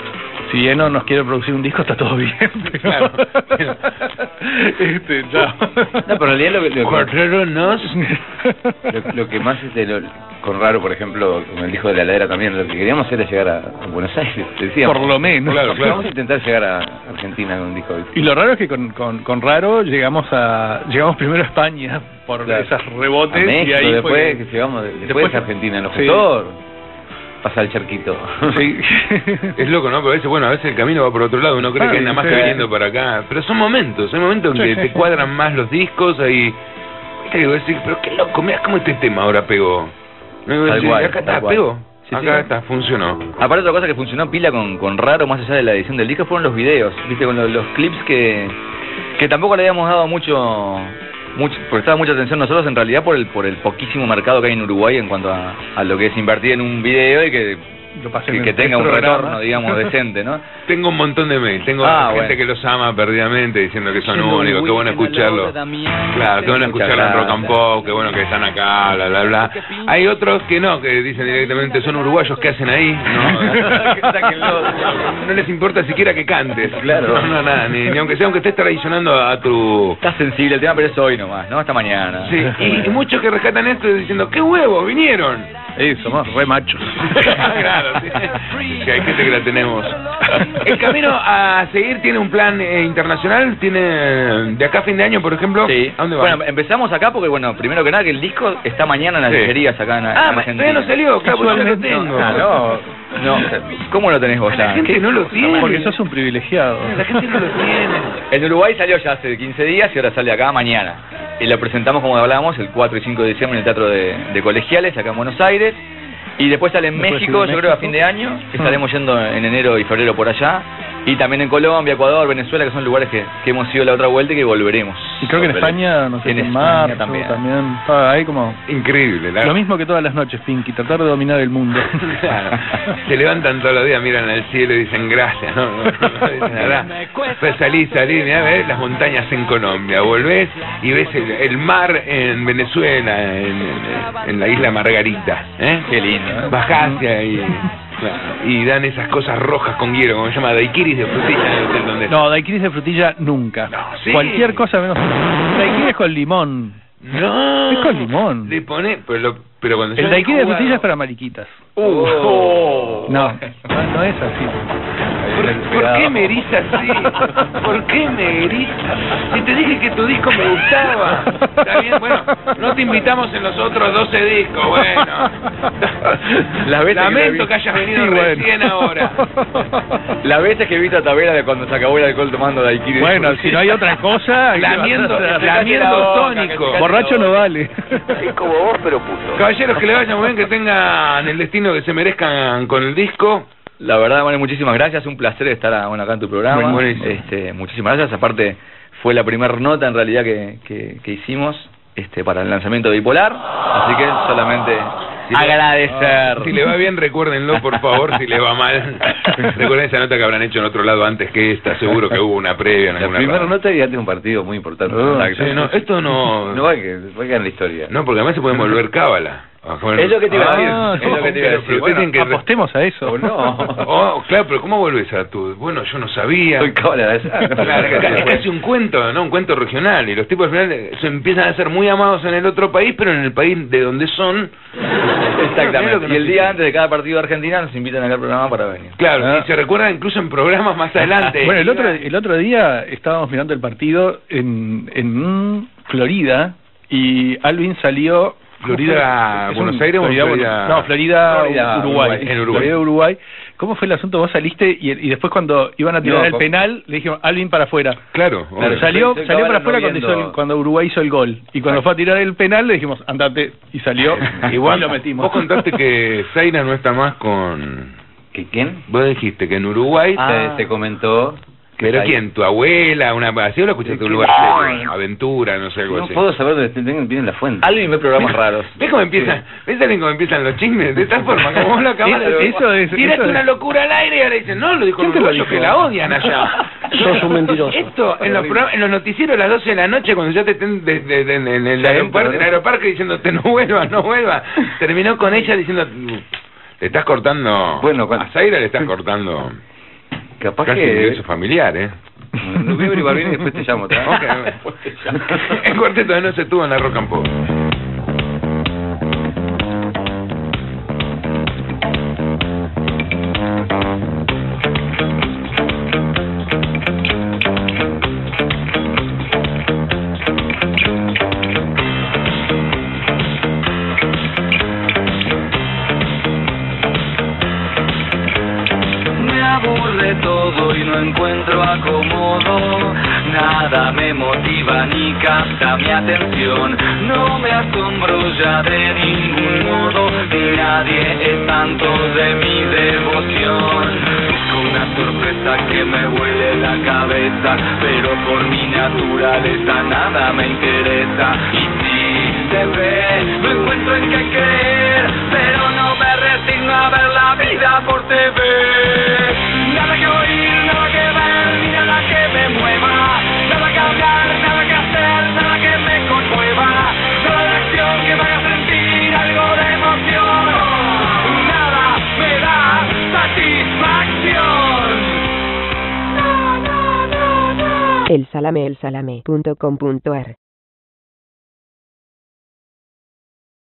si Eno nos quiere producir un disco está todo bien, pero... Claro. este, ya. No, pero en realidad lo que, lo que, Correronos. lo, lo que más este, lo- con Raro, por ejemplo, como el disco de la ladera también, lo que queríamos era llegar a, a Buenos Aires, decíamos. Por lo menos. Claro, claro. Vamos a intentar llegar a Argentina con un disco. Y lo raro es que con, con, con Raro llegamos a llegamos primero a España por Claro. esas rebotes a México, y ahí después fue que llegamos, después, después- a Argentina, nos sí. gustó. pasar el charquito. Sí. Es loco, ¿no? Pero a veces, bueno, a veces el camino va por otro lado, uno cree Ah, que hay nada más sí. que viniendo para acá. Pero son momentos, hay momentos Sí, donde sí, te sí. cuadran más los discos, ahí... ¿Viste? Que vos decís, pero qué loco, mirá cómo este tema ahora pegó. No, y vos Tal decís, cual, acá tal está, cual. pegó. Sí, acá sí. está, funcionó. Aparte otra cosa que funcionó pila con, con Raro, más allá de la edición del disco, fueron los videos, viste, con los, los clips que que tampoco le habíamos dado mucho, mucho prestaba mucha atención nosotros en realidad por el por el poquísimo mercado que hay en Uruguay en cuanto a, a lo que es invertir en un video y que Lo pasé que, en que el tenga un programa. retorno, digamos, decente, ¿no? Tengo un montón de mails, tengo Ah, gente bueno. que los ama perdidamente diciendo que son Siendo únicos, qué bueno weekend escucharlo. al lado de Claro, qué bueno escucharlo en Rock and Pop, qué bueno que están acá, bla, bla, bla. Hay otros que no, que dicen directamente, son uruguayos, ¿qué hacen ahí? No, que sáquenlo. No les importa siquiera que cantes. Claro. No, no, nada, ni, ni aunque sea, aunque estés traicionando a tu... Está sensible el tema, pero es hoy nomás, ¿no? Hasta mañana. Sí, y, y muchos que rescatan esto diciendo, ¡qué huevos, vinieron! Sí, somos re machos. Claro, sí. Sí, hay gente que la tenemos. ¿El camino a seguir tiene un plan eh, internacional? ¿Tiene de acá a fin de año, por ejemplo? Sí. ¿A dónde va? Bueno, empezamos acá porque, bueno, primero que nada que el disco está mañana en las Sí. librerías acá en, en ah, Argentina. todavía no salió, claro, pues yo lo tengo. Ah, no, no. ¿Cómo lo tenés vos La ya? gente ¿Qué? no lo tiene. Porque sos un privilegiado. La gente no lo tiene. En Uruguay salió ya hace quince días y ahora sale acá mañana. Y lo presentamos, como hablábamos, el cuatro y cinco de diciembre en el Teatro de, de Colegiales, acá en Buenos Aires. Y después sale en Después México, sigue yo creo a México. fin de año. Estaremos yendo en enero y febrero por allá. Y también en Colombia, Ecuador, Venezuela, que son lugares que, que hemos ido la otra vuelta y que volveremos. Y creo que en España, no sé, En en España marzo también. también. Ah, ahí como... Increíble, la... Lo mismo que todas las noches, Pinky, tratar de dominar el mundo. Claro. Se levantan todos los días, miran al cielo y dicen gracias, ¿no? No, no dicen nada. Después salís, salís, mirá, ves las montañas en Colombia, volvés y ves el, el mar en Venezuela, en, en, en la isla Margarita, ¿eh? Qué lindo, ¿eh? Bajás y ahí, claro, y dan esas cosas rojas con hielo, como se llama, daiquiris de frutilla en el hotel donde... No, daiquiris de frutilla nunca. No, sí. Cualquier cosa menos... Daiquiri es con limón. No, Es con limón. le pone, pero, lo, pero cuando El yo daiquiri de jugado- frutilla es para mariquitas. Uh, Oh. No, no, no es así. ¿Por, por qué me erizas así? ¿Por qué me erizas? Si te dije que tu disco me gustaba. Está bien, bueno, no te invitamos en los otros doce discos, bueno. Las veces Lamento que que hayas venido Sí, bueno. recién ahora. La veces que he visto a Tavera de cuando se acabó el alcohol tomando daiquiri. Bueno, si no hay otra cosa... ¿qué Lamiendo, vas a hacer? lamiendo tónico. Borracho no vale. Es como vos, pero puto. Caballeros, que le vaya muy bien, que tengan el destino que se merezcan con el disco. La verdad, bueno, muchísimas gracias, un placer estar a- bueno, acá en tu programa. Muy buenísimo. Este, muchísimas gracias, aparte fue la primera nota en realidad que, que, que hicimos este, para el lanzamiento de Bipolar, así que solamente Si le- agradecer. Si le va bien, recuérdenlo, por favor. Si le va mal, recuerden esa nota que habrán hecho en otro lado antes que esta. Seguro que hubo una previa en La alguna primera radio. nota y antes un partido muy importante. Oh, Exacto. sí, no, esto no... No va a que- va a quedar en la historia. No, porque además se puede volver cábala. Es lo que te iba a decir, Ah, es lo que te iba a pero- decir. pero Bueno, tienen que- apostemos a eso. ¿O no? Oh, claro, pero ¿cómo volvés a tu...? Bueno, yo no sabía. Soy cábala de esa. Claro, es ca- es casi un cuento, ¿no? Un cuento regional. Y los tipos al final eh, se empiezan a ser muy amados en el otro país, pero en el país de donde son... es lo Exactamente. que Y nos el día dicen. antes de cada partido de Argentina nos invitan acá al programa para venir. Claro, Ah. y se recuerda incluso en programas más adelante. Bueno, el otro, el otro día estábamos mirando el partido en, en Florida y Alvin salió... Florida, Es Buenos un- Aires o Florida, Florida- No, Florida, Florida, Uruguay. Uruguay. En Uruguay. Florida, Uruguay. ¿Cómo fue el asunto? Vos saliste y, y después cuando iban a tirar No, el co- penal, le dijimos, Alvin para afuera. Claro, Claro, obvio. Salió, estoy salió para cabal afuera no cuando, hizo viendo- el- cuando Uruguay hizo el gol. Y cuando fue a tirar el penal le dijimos, andate. Y salió. Igual y lo metimos. vos contaste que Zaira no está más con... ¿Que quién? Vos dijiste que en Uruguay... Se, se comentó. que ¿Pero ahí- quién? ¿Tu abuela? ¿Una así o lo escuchaste en un lugar serio? Aventura, no sé, algo No así. puedo saber dónde tienen- vienen la fuente. Alvin ve programas raros. ¿Ves cómo empiezan? ¿Ves también cómo empiezan los chismes? De esta forma, como vos lo acabas de Eso- decir. eso es- Tiraste eso es- una locura al aire y ahora dicen, no, lo dijo ¿Quién un te lo uruguayo dijo? que la odian allá. Sos un mentiroso. Esto, en los, programas- en los noticieros a las doce de la noche, cuando ya te estén de- de- de- en el Sí, aeroparque, pero- el aeroparque diciéndote no vuelvas, no vuelvas, terminó con ella diciendo, le estás cortando, Bueno, cuando- a Zaira le estás cortando Capaz casi que... el ingreso familiar, ¿eh? No voy a averiguar bien y después te llamo. ¿tá? Ok. El cuarteto de no se tuvo en la Rock and Pop. aburre todo y no encuentro acomodo. Nada me motiva ni capta mi atención. No me asombro ya de ningún modo, ni nadie es santo de mi devoción. Busco una sorpresa que me huele la cabeza, pero por mi naturaleza nada me interesa. Y si se ve, no encuentro en qué creer, pero no me resigno a ver la vida por T V. Nada que oír, nada que ver, ni nada que me mueva. Nada que hablar, nada que hacer, nada que me conmueva. Nada de acción que me haga sentir algo de emoción. Nada me da satisfacción. El Salame, el Salame punto com punto er